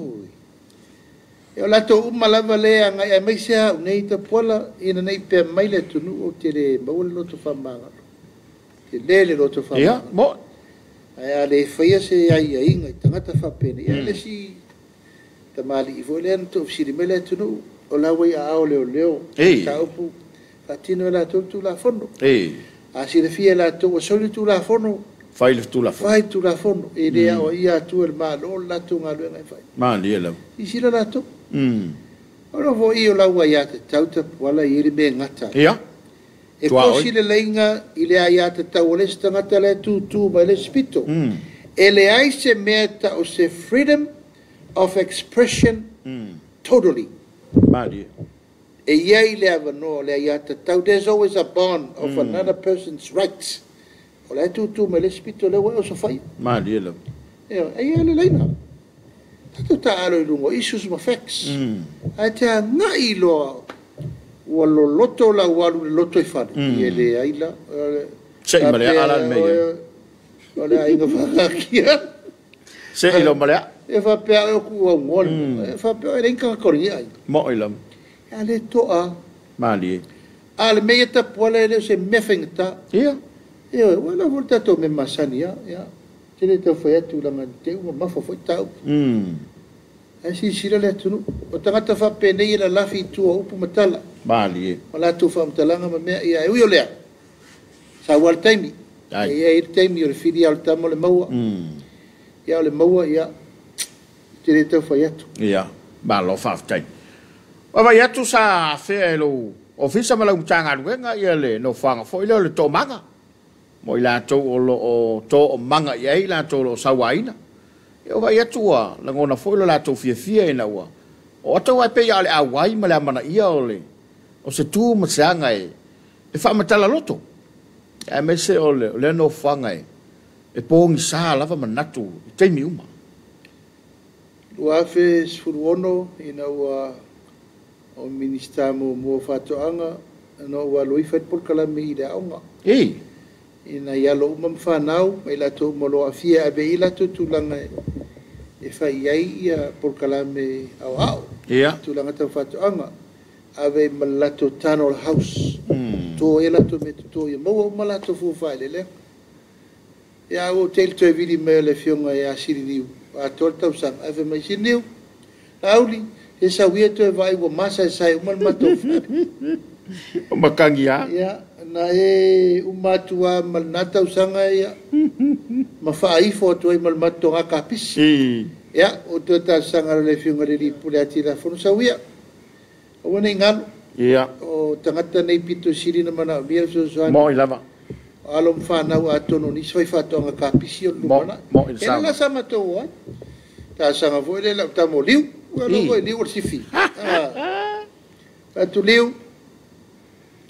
C: E o lato uma lava lea ngai ai mai se au nei ta pola ina nei pe mai le tunu o te le baule loto whamanga. Te lele loto whamanga.
B: Ia, mo.
C: Ai a le whaia se ai ai inga i tangata whapene. Ia le si ta mali i fo le anu to fsiri me le tunu o la wai a ao leo leo.
B: Ei.
C: Ta upu fatino e la tolu tu la fono.
B: E.
C: A si le fia la to o soli tu la fono.
B: Fai le tu la fo.
C: Fai tu la fono. E le o ia tu el malo la tu ngā luenga i fai.
B: Ma li la.
C: I sila la to.
B: Mm.
C: Ora vo i o la ua ia te tauta wala i iri me ngata.
B: Ia.
C: E kosi le leinga i le ai ata tau o le stangata le tu tu mai le spito.
B: Mm.
C: E le ai se mea ta o se freedom of expression
B: Mm.
C: totally.
B: Ma li.
C: E iai le avano le ai ata tau. There's always a bond of
B: Mm.
C: another person's rights. O le tu tu mai le spito le wa o sa fai.
B: Ma li la.
C: E ai le leina. Tato ta alo i lungo, issues ma facts.
B: Mm.
C: Ai te a ngai loa ua lo loto la walu le loto i whare.
B: Mm.
C: I e le aila.
B: Se i malea ala mea.
C: O le ainga whakakia.
B: Se i lo malea.
C: E whapea e oku au ngol. E whapea e reinka kakori ai.
B: Mo i lam.
C: E a le toa.
B: Ma li.
C: A le mea ta puala e le se mewhinga ta.
B: Ia.
C: E o, wala volta to me masani ya. Ia. Tene te whai atu langa te uma mawha whai tau.
B: Mm.
C: E si sira le atunu. O tangata whapenei e la lafi tua upu matala.
B: Ma li.
C: Ma la tu fa mtalanga ma mea ia e ui o lea. Sa wal taimi.
B: Ai.
C: Ia e taimi o le whiri al tamo le maua.
B: Mm.
C: Ia o le maua ia. Tere tau whai atu.
B: Ia. Ba lo fa tai. Wa vai atu sa fe e lo. Ofisa ma la mtanga luenga ia le no fanga fo ile le to manga. Mo i la to o lo o to o manga ia i la to lo sawaina. Ia vai atu a la ngona fo ile la to fia fia ina wa. O to vai pe ia le awai ma la mana ia o le. O se tu ma sanga e. E fa matala loto. E me se o le le no fanga e. E pongi sa lava manatu i teimi uma.
C: Ua fe sfuruono ina ua o minista mo mo fatoanga no ua lui fait por kalami i le aonga.
B: Ei.
C: Ina ia lo uma mfanau mai la to mo lo afia abe i la to tulanga e fai ai ia por kalami au au.
B: Ia.
C: Tulanga tau fatoanga. Ave malato tunnel house.
B: Mm.
C: To e la to me to ia mo malato fu fai le le. Ia o tel to vidi me le fionga ia siri niu. A torta usang ave mai siri niu. Auli e sa wia to e vai o masa sai uma mato.
B: O makangi a.
C: Ia na e uma tua malnata usanga ia. Ma fai fo to e mal mato nga kapis.
B: Ei.
C: Ia o to ta sanga le fionga le pule atira fo sa wia. O nei ngalo.
B: Ia.
C: O tangata nei pito siri na mana bia so so.
B: Mo i lava.
C: Alo mfana wa tono ni soi fa tonga ka pisio lumana.
B: Mo il
C: sama. Ela sama to wa. Ta sanga vo ele la ta mo liu. Wa lo vo liu si fi. Ah. Ta tu liu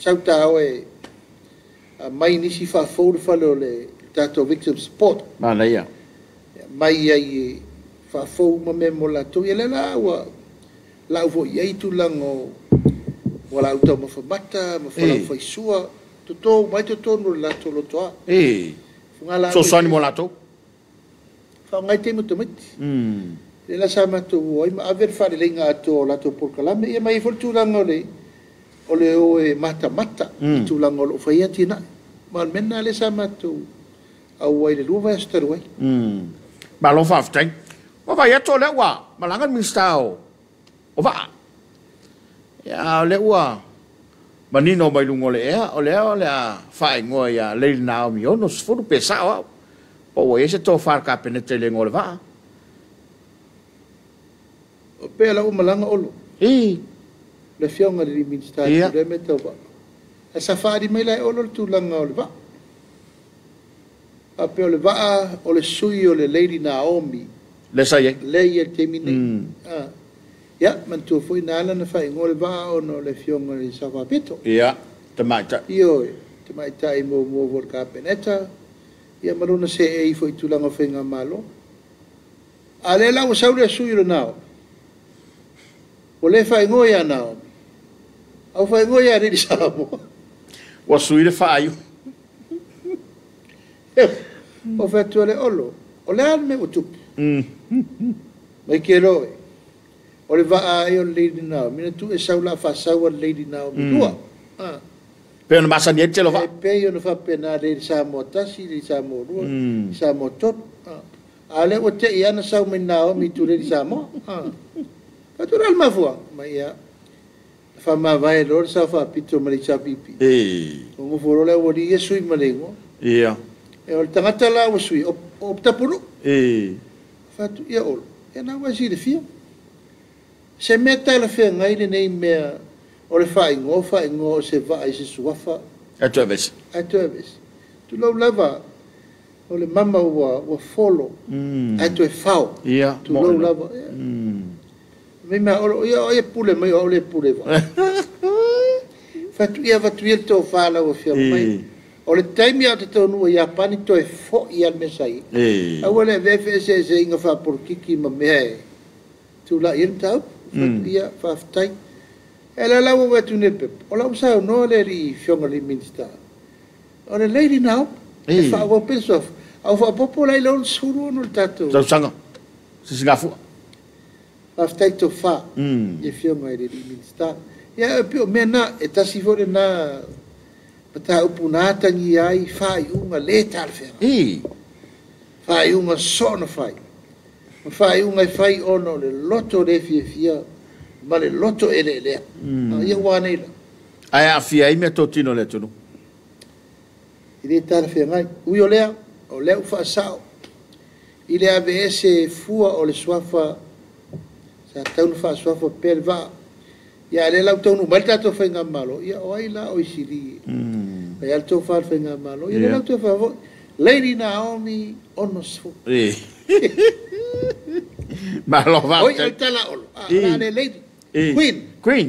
C: sauta oe mai nisi fa fo fa le tato victim support
B: mana ia
C: mai ai fa fo mo me mo la to ele la wa la vo ye tu lango wala auto mo fa bata mo fa fa sua to to mai to to no la to lo to
B: eh
C: ngala
B: so soni mo la to
C: fa ngai te mo to mit
B: mm
C: le la sama to oi ma aver fa le nga to la to por kala me mai fo tu lango le ole o e mata mata tu lango lo fa ia tina ma menna le sama to au ai le luva ster wai
B: mm ba lo fa ftai wa va ya to le wa malangan mi stao o va ya le wa manino mai lungo le e o le o le fa ngo ya le na mi o no sfo pesa o o e se to fa ka penete le ngo le va
C: o pe la o malanga olo
B: e
C: le fionga le minister le meto va a safari mai la olo tu langa o le va a pe o le va o le sui o le lady Naomi
B: le sai
C: le ye temine ah ya man tu foi nala na fai ngol va o no le fionga le sava pito
B: ya te mai ta
C: io te mai tai mo mo vor ka peneta ia maruna se e foi tu langa fenga malo ale la o saure sui lo nao o le fai ngoia nao au fai ngoia ri Samoa
B: o sui le fai
C: o fa tu le olo o le al me o tu
B: mm
C: mai ke roe o le va ai o lady now mina tu e saula fa saua lady now mi tua ah
B: pe no masa ni te lo va
C: e pe yo no fa pena le Samoa tasi le Samoa ru Samoa tot ah ale o te ia na sau mi now mi tu le Samoa ah fa tu ral ma fua mai ia fa ma vai lor sa fa pito mali cha pipi
B: eh
C: o mo foro le o di yesu i malengo
B: ia
C: e o tangata la o sui o o tapuru
B: eh
C: fa tu ia o e na wa si le fia se meta la fe ngai le nei me o le fai ngo fai ngo se va ai se suafa
B: a tu ves
C: a tu ves tu lo lava o le mama wa wa follow
B: mm
C: a tu e fao
B: ia
C: tu lo lava
B: mm
C: me ma o ia o e pule mai o le pule va fa tu ia va tu il to fa la o fia mai o le taimi a te tonu ia pani to e fo ia me sai
B: eh
C: a wale ve fe se se inga fa por kiki ma me tu la il tau ia fa ftai ela la wo tu ne pe o la usa no le ri fionga li minsta o le lady now e fa wo penso au fa popola i lo suru no tato
B: so sanga se singafu
C: fa ftai to fa
B: mm
C: e fionga li minsta ia pe mena e tasi fo na pata upunata ni ai fai unga le tal fe
B: eh
C: fai unga sono fai fai unga fai ono le loto le fia fia ma le loto ele le ia wane
B: ai a fia i me to tino le tunu
C: ile tal fe ngai u yo le o le fa sao ile A B S fua o le swafa sa tau fa swafa pelva ia le lau tonu malta to fe ngamalo ia o ai la o isiri
B: mm
C: ia to fa fe ngamalo ia le lau to fa Lady Naomi onosfu
B: eh ma lo va
C: oi ai tala olo ah le lady queen
B: queen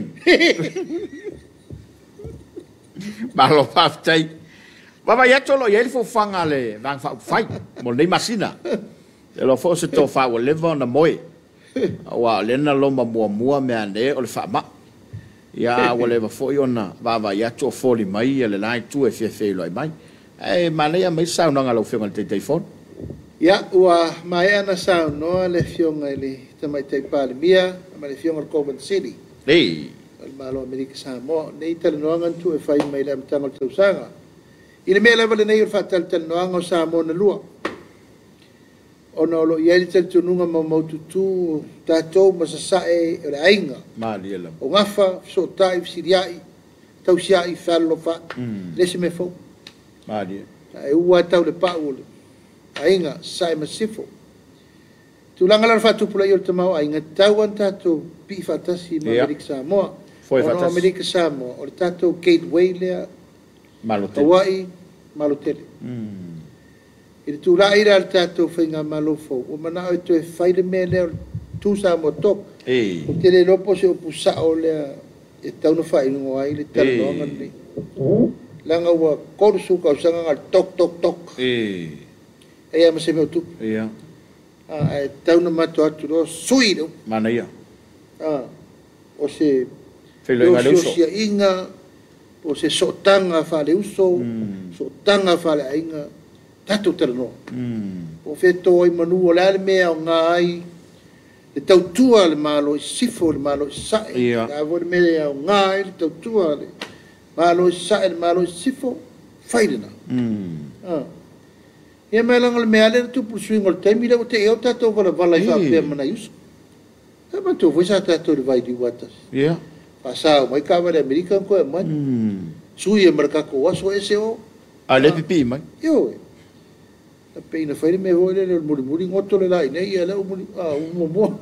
B: ma lo va tai va va ya tolo ia fo fanga le vang fa fai mo le masina e lo fo se to fa o le va na moi wa le na lo ma mo mo me ande o le fa ma ya o le va fo iona va va ya to fo li mai le lai tu e fe fe lo mai e ma le mai sa no ngalo fe ngal te telefon
C: ya ua mai ana sa no le fionga le tamai te pale mia ma le fionga Coben City
B: eh
C: al malo America Samoa nei tele no ngan tu e fai mai le mtango tu sanga ile me le vale nei fa tal tal no ngo Samoa na lua ono lo ye tel tu nunga mo mo tu tu ta to ma sa sa e le ainga
B: ma le la
C: o ngafa so tai siriai tau sia i fallo fa le se me fo
B: ma le
C: e ua tau le pa ule ainga sai masifo tu langa la fatu pula yo te mau ainga tau anta tu pi fatasi ma America Samoa
B: foi
C: fatasi America Samoa o tato gateway le
B: malote
C: Hawaii malotele
B: mm
C: il tu la ira al tato fenga malofo o mana o tu e fai de mele tu sa moto
B: eh
C: o tele lopo se o pusa o le e tau no fai no ai le tau no ngani langa wa korsu ka sanga ngal tok tok tok
B: e
C: e ama se me tu
B: ia
C: a e tau na mato atu ro sui do
B: mana ia
C: a o se
B: felo nga leuso
C: sia inga o se sotanga fa le uso sotanga fa le inga tatu terno
B: mm
C: o feto i manu o le me o ngai le tautua le malo sifo le malo sai
B: Ia.
C: a vo me o ngai le tautua le malo sai le malo sifo faidena
B: mm
C: ah e me lang le me ale tu pu swing o te mi le o te e tato vala vala i fa
B: Ii.
C: pe mana ius e ma tu vo sa tato le vai di watas
B: ia
C: pasa mai ka va le america ko e mai
B: mm
C: sui e marka ko waso ese o
B: a le pipi mai
C: yo e la peina fai me vo le muri muri ngoto le lai nei ele o muri ah un mo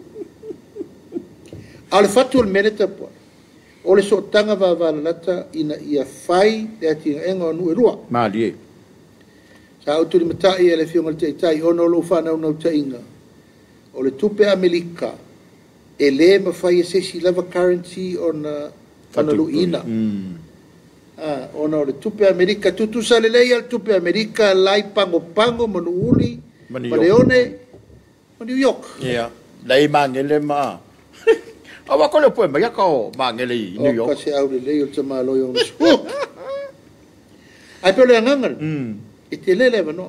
C: al fatto il merita po o le so tanga va va lata ina ia fai le ati engo nu rua
B: ma li
C: sa o tu le mata ia le fiong te tai ono lo fa na no tainga o le tupe america e le ma fai se si lava currency on on lu ina
B: mm
C: ah ono le tupe america tu tu sale lei al tupe america lai pango pango manuuli
B: Ma New
C: Leone ma New York
B: ia dai mangele ma awa ko le po ma ya ko mangele i New
C: o
B: York
C: kasi au le lei o tama lo yo ai pe le ngangal
B: mm
C: e te lele ma no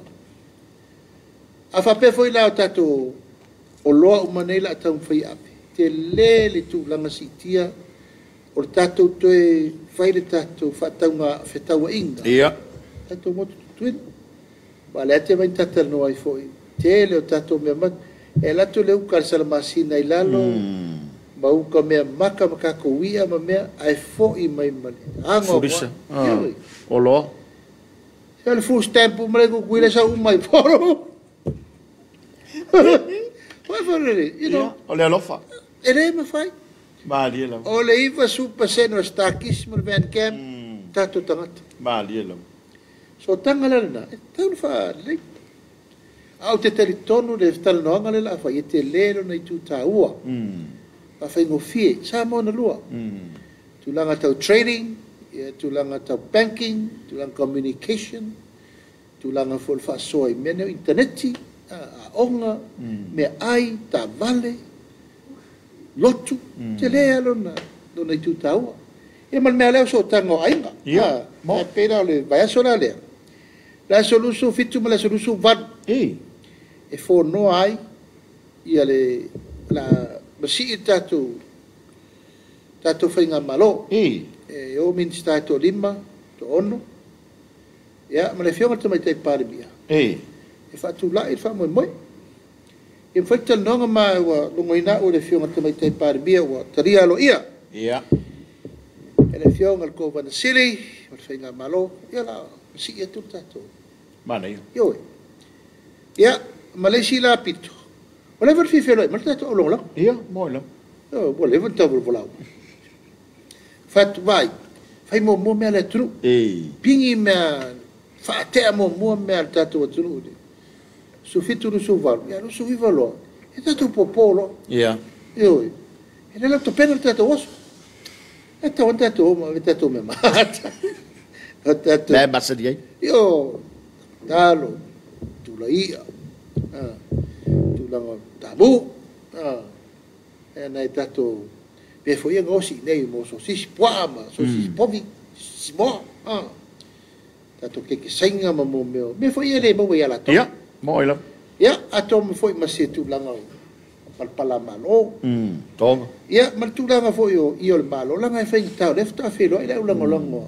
C: a fa pe foi la o tato o loa o manela tau fai ape te lele tu langa sitia o le tato toe fai le tato whataunga whetaua inga.
B: ia
C: Tato motu tuin. Ba le ate mai tatar no ai foi. Te le o tato mea mat. E lato le uka sala masina i lalo.
B: mm
C: Ma uka mea maka makako wia ma mea ai foi mai male. Ango
B: Furisa.
C: wa.
B: Ah. o lo
C: Se le full stamp o male kukuile sa umai foro. Wai foro you know.
B: o le alofa
C: E re ma fai.
B: ma li la
C: O le iwa supa seno stakis mo le van camp.
B: mm
C: Tato tangata.
B: ma li la
C: So tanga la na, e tau fa le. Au te tali tonu le tal no ngale la fa yete lelo na tu ta ua.
B: mm
C: Fa fa ngo fie, sa mo na lua.
B: mm
C: Tu langa tau training, ya tu langa tau banking, tu langa communication, tu langa fol fa soi meno interneti, a onga, me ai ta vale. Lotu, te le alo na do na tu ta ua. E mal me aleo so tango ainga.
B: Ia, mo.
C: E pera le vai so na le. La solusu fitu ma la solusu van.
B: e
C: E fo no ai ia le la masi tatu tatu fainga malo
B: e
C: e o min stato lima to ono ia ma le fiona te mai te pare bia
B: e
C: e fa tu la e fa mo mo e fa tel no ma wa lungo ina o le fiona te mai te pare bia wa taria lo ia
B: ia
C: e le fiona ko va sili ma fainga malo ia la si e tu tatu
B: mana ia
C: yo ia ma le si la pito o le ver fi felo ma tatu o lo la
B: ia mo la
C: oh bo le vanta bo volau fat vai fai mo mo me le tru
B: e
C: pingi me fa te mo mo me al tatu tru su fitu no su val ya no su viva lo e tatu popolo
B: ia
C: io e le to penal tatu os e to on tatu mo tatu me mata tatu
B: la massa di
C: io dalo tu la ia ah tu la tabu ah e nei tatu pe foi ngo si nei mo so si poama so si povi si mo ah tatu ke ke senga mo mo me me foi ele mo ia la to
B: ia mo la
C: ia ato mo foi ma se tu langa pal pala malo
B: mm toma
C: ia ma tu langa foi o io le malo langa e fai ta le sta filo ile ulango lango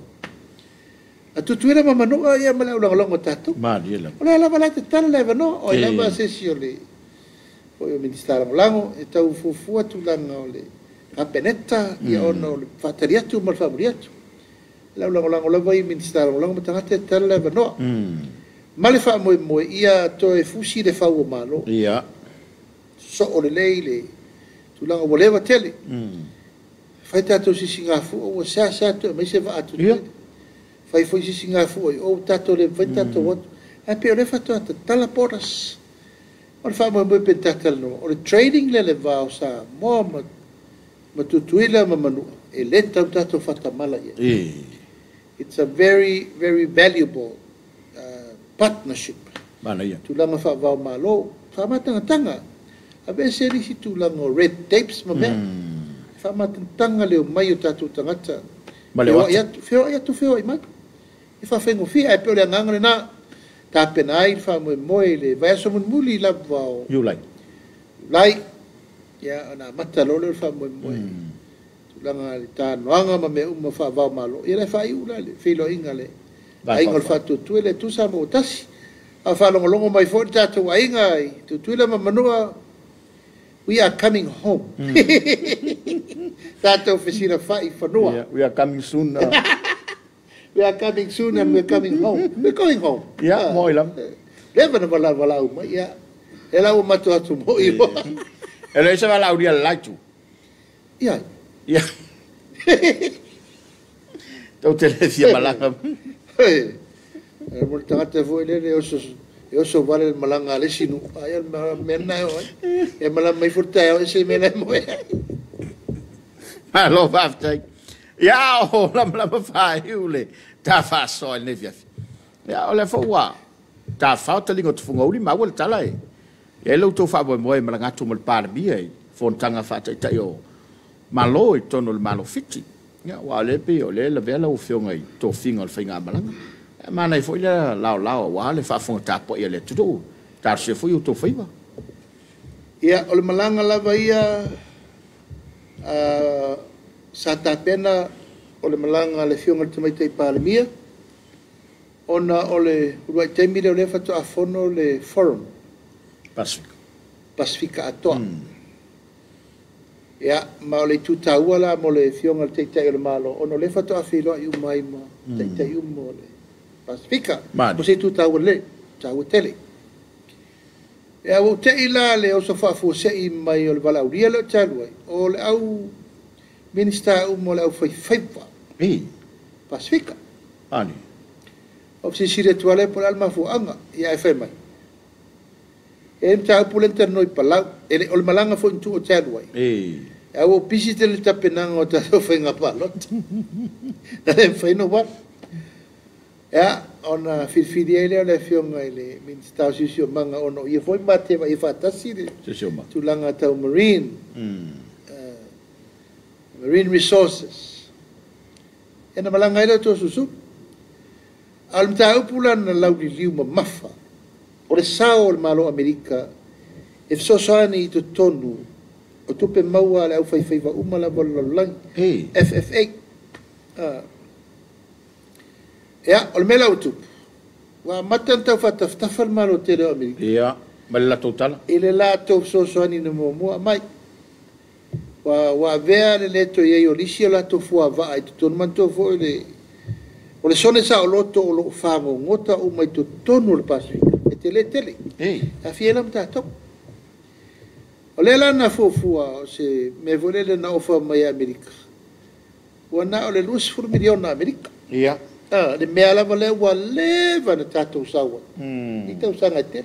C: atu tu era ma no ia ma le ulango lango tatu
B: ma li la
C: Ola la vala te tala leva no, o
B: Sì.
C: la va se si ole. Poi o ministero lango e tau fu fu tu langa ole. A penetta ia ono le fatariatu mal favoriatu. La lango lango la vai ministero lango tanga te tala leva no.
B: mm
C: Male fa mo mo ia to e fusi de fa o malo.
B: ia
C: So ole leile. Tu langa voleva tele.
B: mm
C: Fai tato si singafu o sa sa to me se va atu.
B: Ia.
C: Fai foi si singafu o tato le vai tato o. E pe ole fa to tala poras. O le fa mo mo pe tatal no. O le trading le le va o sa mo ma ma tutuila ma manu. E le tau tato fata mala ia.
B: e
C: it's a very, very valuable uh, partnership.
B: Mana ia.
C: Tulanga whaavau malo, whamatangatanga. Abe se risi tulanga o red tapes ma mea. Whamatangatanga leo mai o tātou tangata.
B: Ma leo atu.
C: Whio ai atu whio ai mai. I whawhengo whia, e peo le angangare nā. Tāpena ai, whamoe moe le vaiaso mun muli lawa o.
B: Iulai.
C: Lai. Ia, ana mata lole le whamoe moe. Tulanga le tānoanga ma mea uma whaavau malo. Ia le whai ula le, whilo inga le. Ainga le whatutue le tu sa mo tasi. A whalongolongo mai fōi tātou ainga ai. Tutue le ma manua. We are coming home. Tātou whesira whai whanua.
B: Yeah, we are coming soon. Uh.
C: We are coming soon and we're coming home. We're going home.
B: Yeah, moi lam.
C: Lewa na wala wala uma. Yeah. E lau matu atu mo i wa.
B: E le se wala uria laitu.
C: Yeah.
B: Yeah. Tau te le fia malanga.
C: E mo tangata fōi le le oso e oso wale malanga le sinu. Ai al mena e oi. E malanga mai furtai o e se mena e moe.
B: Ma lo waftai. Ia o lama lama whaiule. Tā whāsoa ne fiafi. Ia o le whaua. Tā whauta lingo tu whungauri maua le tala e. E lau tō whaua moe malangatu mo le pāramia e. Whontanga whātai tai o. Malo i tono le malo fiti. Ia wa le pe o le la vela o whionga i tō whinga o le whainga malanga. E mana i fwoi le lao lao wa le whaafunga tāpo ia le tutu. Tā sia fwoi o tō whaiwa.
C: Ia o le malanga lava ia sa tāpena o le malanga le whionga le tamaita i pālemia. Ona o le uruai teimire o le whatu a whono le forum.
B: Pasifika.
C: Pasifika atoa. Mm. Ia, ma o le tūtāua la mo le whionga le teitai o le malo. Ono le whatu a whiloa i umai ma teitai umo le Pasifika.
B: Mani.
C: Mo se tūtāua le, tāua tele. Ia, o te ila le oso whaafu se i mai o le wala uria le o tāluai. O le au minista umo le au whaiwhaiwa.
B: Ei.
C: Pasifika.
B: Ani.
C: O se sire tuale por alma fuanga ia e whai mai. E mta upulenta noi palau. E le o le malanga fo intu o tāluai.
B: Ei.
C: E au o pisi te le tapenanga o tātou whainga palot. Na le whaino wat. Ia, ona whiwhiri ele o le whionga i le minista o sisi o manga ono ia foi mate wa i whatasi le.
B: Sisi o ma.
C: Tulanga tau marine.
B: Mm.
C: Marine resources. E na malanga ila tō susu. Al mta upula na lauli liu ma mafa. O le sao o le malo Amerika. E fsosani i to tonu. O tupe maua le au whaiwhaiwa umala walalang.
B: Ei.
C: F F A. Uh, Ia, o le mela utupu. Wa matan tau whataftafal malo te reo Amerika.
B: Ia, ma le latou tala.
C: I le la tau fsosani na mua mua mai. Wa wa vea le leto ye o lisi la to fua va ai to man to fo le o le sone sa o loto o lo fango ngota o mai to tonu le Pasifika e te le tele
B: Ei.
C: a fiela mta to o le la na fo fua o se me vole le na ofa mai Amerika o na o le lus fur milion na Amerika
B: Ia.
C: ah le me ala vale wa le va na tato sawa
B: Mm.
C: i tau sanga te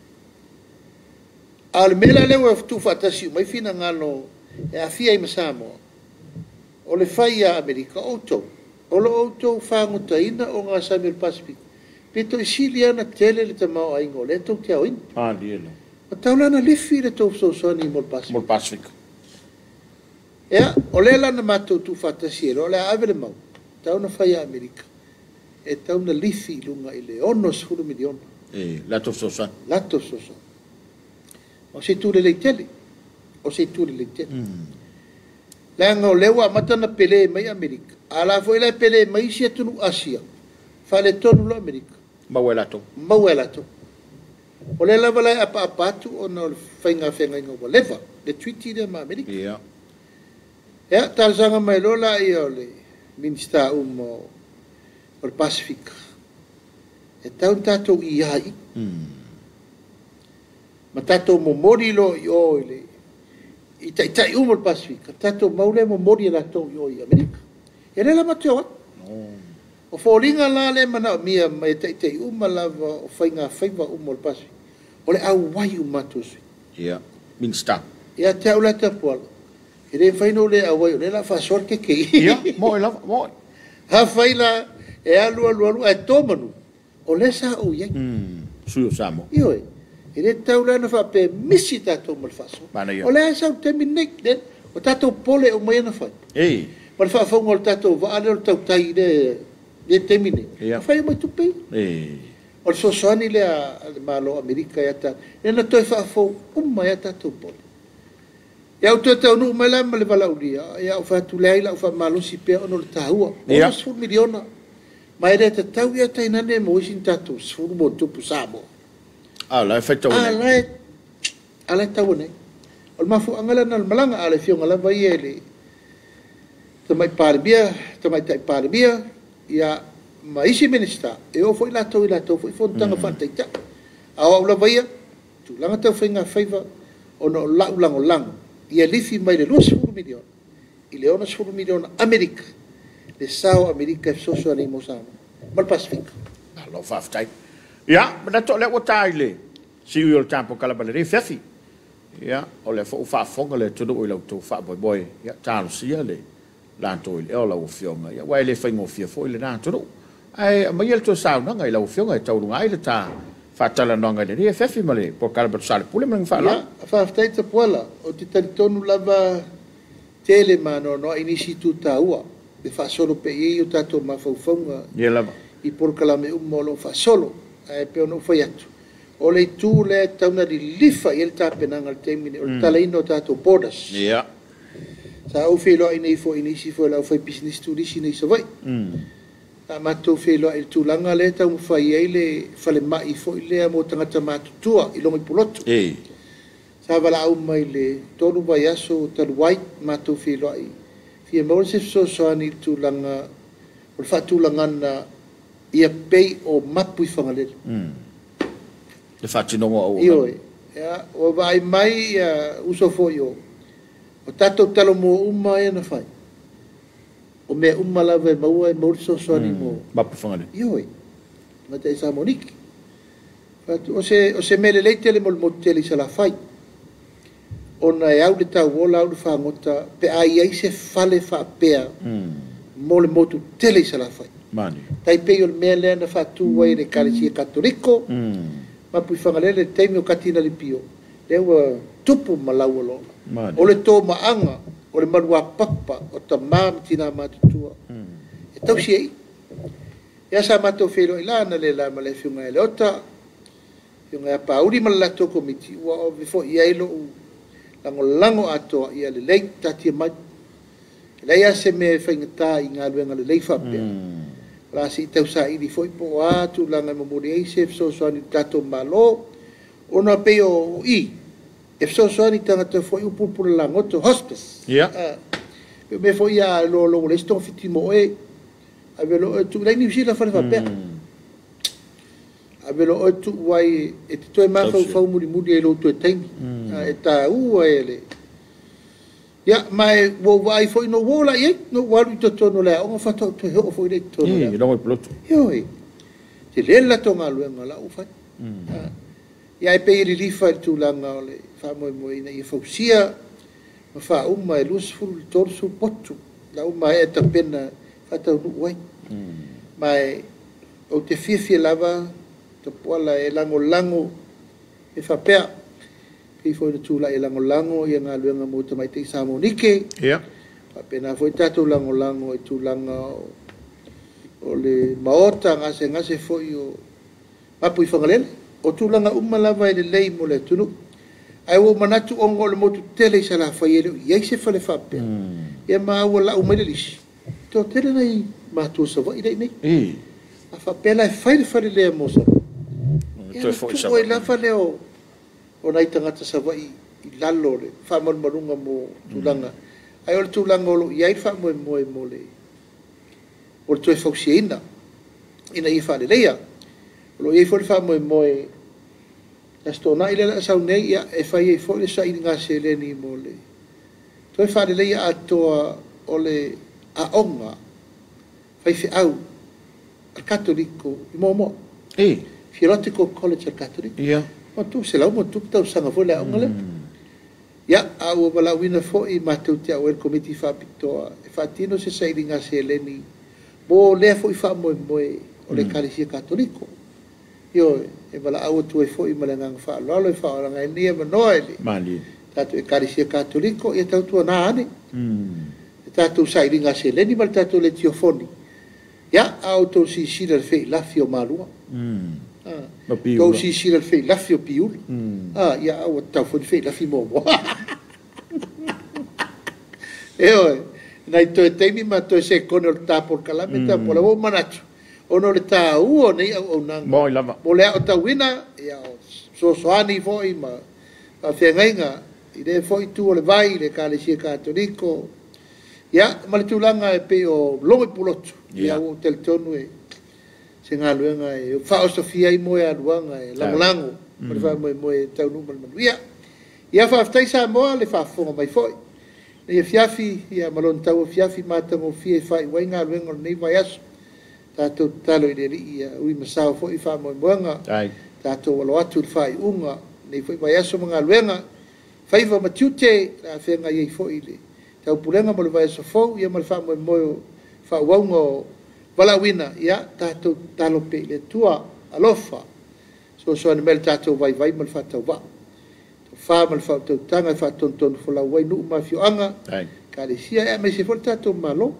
C: al mela le wa tu fatasi mai fina ngalo e a fia i Samoa. O le whai a Amerika auto. O le auto whangu taina o ngā Samuel Pacific. Pito i sili ana tele le tamau a ingo. Le tau te au ina.
B: Ah, diela.
C: Ma taulana lifi le tau sosoni i Mol Pacific.
B: Mol Pasifika.
C: Ea, o le lana mātou tu whatasi e o le avele mau. Tauna whai a Amerika. E tauna lifi lunga i le onos hulu miliona.
B: Ei, latou sosan.
C: Lato soso. O se tu le le tele. O se tu le te.
B: Mm.
C: Langa o lewa matana pele mai Amerika. Ala foi la pele mai sia tunu Asia. Fale tonu lo Amerika.
B: Ma wela to.
C: Mawela to. O le lava la apa apatu o no whainga whainga inga wa leva. Le treaty de ma Amerika.
B: Ia.
C: Ea, tarzanga mai lola i o le minista umo o le Pasifika. E taun tatou i ai.
B: Mm.
C: Ma tatou mo mori lo i o i le i tai tai umo le Pasifika. Tato maule mo mori la tau yo i Amerika. E le la mateo wat. O fōringa la le mana mia mai tai tai uma lava o whainga whaiva umo le Pasifika. O le au wai umatu sui.
B: Ia. Minsta.
C: Ia te au la te apuala. E le whaino le au wai o le la whasor ke kei.
B: Ia, moi lava, moi.
C: Ha whaila E alu alu alu e tōmanu. O le sa o iai.
B: Sui o Samoa.
C: Io e. E le tau lana wha pe misi tātou malfaso. O le a sau temi nek, o tātou pole o mai ana whai.
B: Ei.
C: Ma le whaafonga o le tātou waale o le tau tai le, le temi ne. Whai o mai tupei.
B: Ei.
C: O le sosoani le a malo Amerika ia tā. E na toi whaafo uma ia tātou pole. Ia o tau nu mai lama le wala ulia. Ia o whaatu le aila o wha malosi pia ono le tāhua. O le sifuru miliona. Ma ere te tau ia tainane mo isin tātou sifuru mo tupu Samoa.
B: Ah, lai fai tau nei.
C: Ah, lai, ah, lai tau nei. O le mafu angala na malanga ale fionga la vai ele. Tamai pāribia, tamai tai pāribia, ia ma isi minister, e o foi la tau i la tau, foi fontanga whantaita. A o la vai, tu langa tau whainga whaiva, o no lau lango lango, ia lifi mai le lua sifuru miliona, i le ona sifuru miliona Amerika, le sao Amerika e soso anei mo Samoa, mal Pasifika.
B: Ah, lo whaftai. Ia, mana to le o tai le. Si ui o le tāpo kalabale re fefi. Ia, o le fo whaafonga le tunu o i lau tō wha boi boi. Ia, tālo sia le. Lanto i le o lau fionga. Ia, wai le whaingo fia fo i le nā tunu. Ai, mai el tō saunanga i lau fionga i taurunga i le tā. Whatala nonga le re fefi ma le. Po kalabale Soalepule ma ngā whala.
C: Ia, whaftai ta puala. O te taritonu lava tele mano no inisi tu tā ua. Le whaasolo pe i o tātou mawhauwhaunga.
B: Ia lava.
C: I porkalame umolo whaasolo. E pe ono fai atu. O le tū le tauna li lifa i el tāpenanga le teimine, o le tala ino tātou borders.
B: Ia.
C: Sa au wheloa i nei fo inisi fo lau fai business tu risi nei sa vai. Ta mātou wheloa i tūlanga le tau mwhai ei le whale mai fo i lea mo tangata mātutua i longa i pulotu.
B: Ei.
C: Sa wala au mai le tonu vai aso talu wai mātou wheloa i. Fia maura se so soani tūlanga, o le whaatūlangana ia pei o mapu i whangalele.
B: Le whatinonga au.
C: Io e. O vai mai uso fo i o. O tatou talo mo uma e na whai. O mea uma lawa e maua e mauriso soani mo.
B: Mapu whangalele.
C: Io e. Mata e sa moniki. O se, o se mele leitele mo le motele i sa la whai. O na e au le tau o la au le whangota pe ai ai se fale wha pea mo le motu tele i sa la whai.
B: Mani.
C: Tai pei o le mea lea na whatu wai le kalesia katoriko. Ma pui whangalele teimi o katina li pio. Lea ua tupu malau alo. O le tō maanga, o le manua papa, o ta māma tina mātutua. E tau si ei. Ia sa mātou whelo i lana le la ma le whiunga e le ota. Whiunga e pauri ma la tō komiti. Ua o vifo i eilo u lango lango atoa i ale lei tatia mai. Lei a se me whaingatā i ngā luenga le lei whapea. La si tau sa ili foi po atu langa mamuri ei se so so ani tato malo ona pe o i e so so ani tanga te foi upu pu la ngoto hospice
B: ya
C: pe me foi ya lo lo le sto fitimo e avelo tu la ni la fa fa pe avelo tu wai e tu e ma fa fa muri muri e lo tu e tem e ta u ele ya mai wo vai foi no wola ye no walu to to no la o fa to to ho foi de to
B: no no plot
C: yo e te le la to ngalu ngala u fa ya e pe ri fa tu la ngale fa mo mo ina e fausia ma fa u mai lus ful tor su potu la u mai e ta pena fa ta u wai mai o te fifi lava to pola e lango lango e fa pe Ki foi le tula e lango lango ia ngā luenga mo te mai te Samoa nike.
B: Ia.
C: Pena foi tatou lango lango e tūlanga o le maota ngase ngase foi o mapu i whangalele. O tūlanga umalawa e le lei mo le tunu. Ai o manatu ongo le motu tele i sa la whaiere i eise whale whapea. Ia maa ua lau mai le lisi. Tō tere nei mātua sa wa i rei nei.
B: I.
C: A whapea lai whaile whale lea mo sa. Ia
B: Toi
C: na
B: foi
C: tu
B: sa.
C: oi lawa leo. O nai tangata sa wai i lalo le whamal marunga mo tūlanga. Ai o le tūlanga o lo i ai whamoe moe mo le. O le toi whausia ina. Ina i whale leia. O lo i ai whale whamoe moe. Asto na ile la sau nei ia e whai e whole sa i ngā se leni mo le. Toi whale leia a toa o le a onga. Whai whi au. Al Katoliko i mo mo.
B: E.
C: Theological College al Katoliko.
B: Ia.
C: Ma tu se lau mo tu tau sanga fo le aunga le. Ia, a ua wala wina fo i mātou te au el Komiti Faamisionare. E whaatino se sairi ngā se leni mo le fo i fa mo mo o le Ekalesia Katoliko yo e bala au tu e fo i malanga fa lo lo fa la ngai ni mo ele
B: mali
C: tatu Ekalesia Katoliko e tau tu na ani mm tatu sai ringa se le ni mal tatu le tiofoni ya auto si si le fe la fio malua mm ah to si si le fe la fio piul ah ya au tau fo fe la fi mo e nai to te mi ma to se con il tapo calamita mm. pola o manacho o no le ta u nei o nang
B: mo lava
C: mo le o ta wina ya so so ani fo i ma a fenga i le fo i tu le vai le Ekalesia Katoliko ya ma le tulanga e pe o longo pulotso ya o tel tonu e se nga luenga e fa o sofia i mo ya luanga e lang lango mo fa mo mo tau nu mo ya ya fa stai sa mo le fa fo mai foi e fiafi ia malon tau fiafi matango fie fai wainga luengo nei vai aso tato talo i ri ia ui masao fo i fa mo moanga
B: ai
C: tato walo atu fai unga nei foi vai aso mga luenga fai va matute la fenga i fo ile tau pulenga mo le vai aso fo ia mal fa mo mo fa wango wala wina ia tato talo pe le tua alofa so so an mel tato vai vai mal fa tau va fa mal fa to tanga fa ton ton fo la wai nu ma fio anga
B: ai
C: Ekalesia e me se forta to malo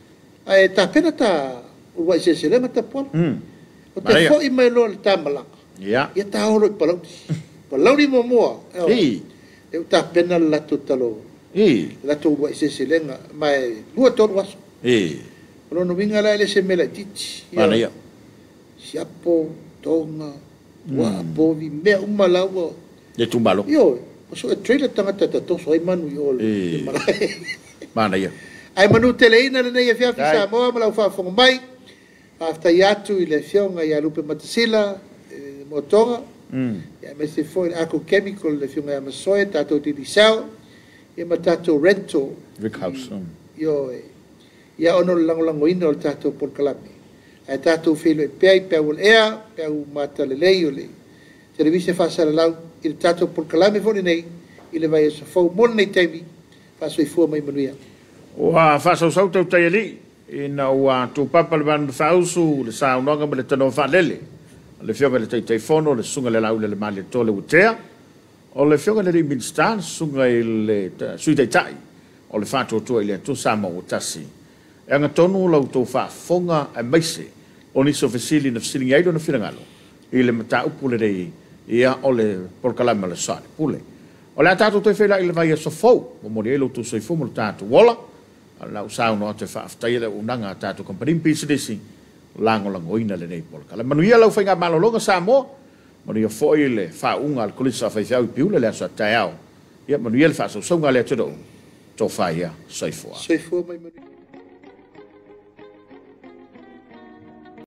C: ai ta pena ta o vai se se le mata pon mm o te fo i mai lo ta mala
B: ya
C: ya ta o lo palo palo ni mo mo
B: e
C: e ta pena la to talo
B: e
C: la to vai se se le mai lu to was
B: e
C: lo no vinga la le se me la titi
B: mana ya
C: siapo tonga wa bo vi me un malawo
B: e tumbalo
C: yo so e trailer tanga tata to so ai manu yo
B: e mana ya
C: ai manu teleina le nei fia fisa mo ma fa fo mai afta yatu ile fionga ya lupe matsila motora mm ya me se foi ako chemical le fionga ya soe tato di disao e matato rento
B: Rick House
C: yo ya ono lango lango ino tato por calami ai tato filo e pei pe ul ea pe u mata le leiole televisia fa sala lau il tato por calami fo nei ile vai so fo mon nei temi fa so i fu mai manuia
B: wa fa so so tau tai ali ina wa tu papa le ban fausu le sa no ga le tono fa lele le fio le tai tai fono le sunga le lau le male tole utea o le fio le min stan sunga le sui tai tai o le fa to to ile tu sama o tasi e nga tonu lau to fa fonga e maise o ni so fesili na fesili ai do na filangalo ile mata upule dei ia o le por kalama le sa pule o le tato te fela ile vai so fo o modelo tu so fo mo tato wala la usau no te fa ftai le unanga tato company pisi desi lango lango ina le nei por kala manu ia lau fainga malo longa Samoa mo ia fo ile fa unga al kulisa fa fa piule le sa taiao ia manu ia fa so so ngale todo to fa ia sai fo
C: sai fo mai manu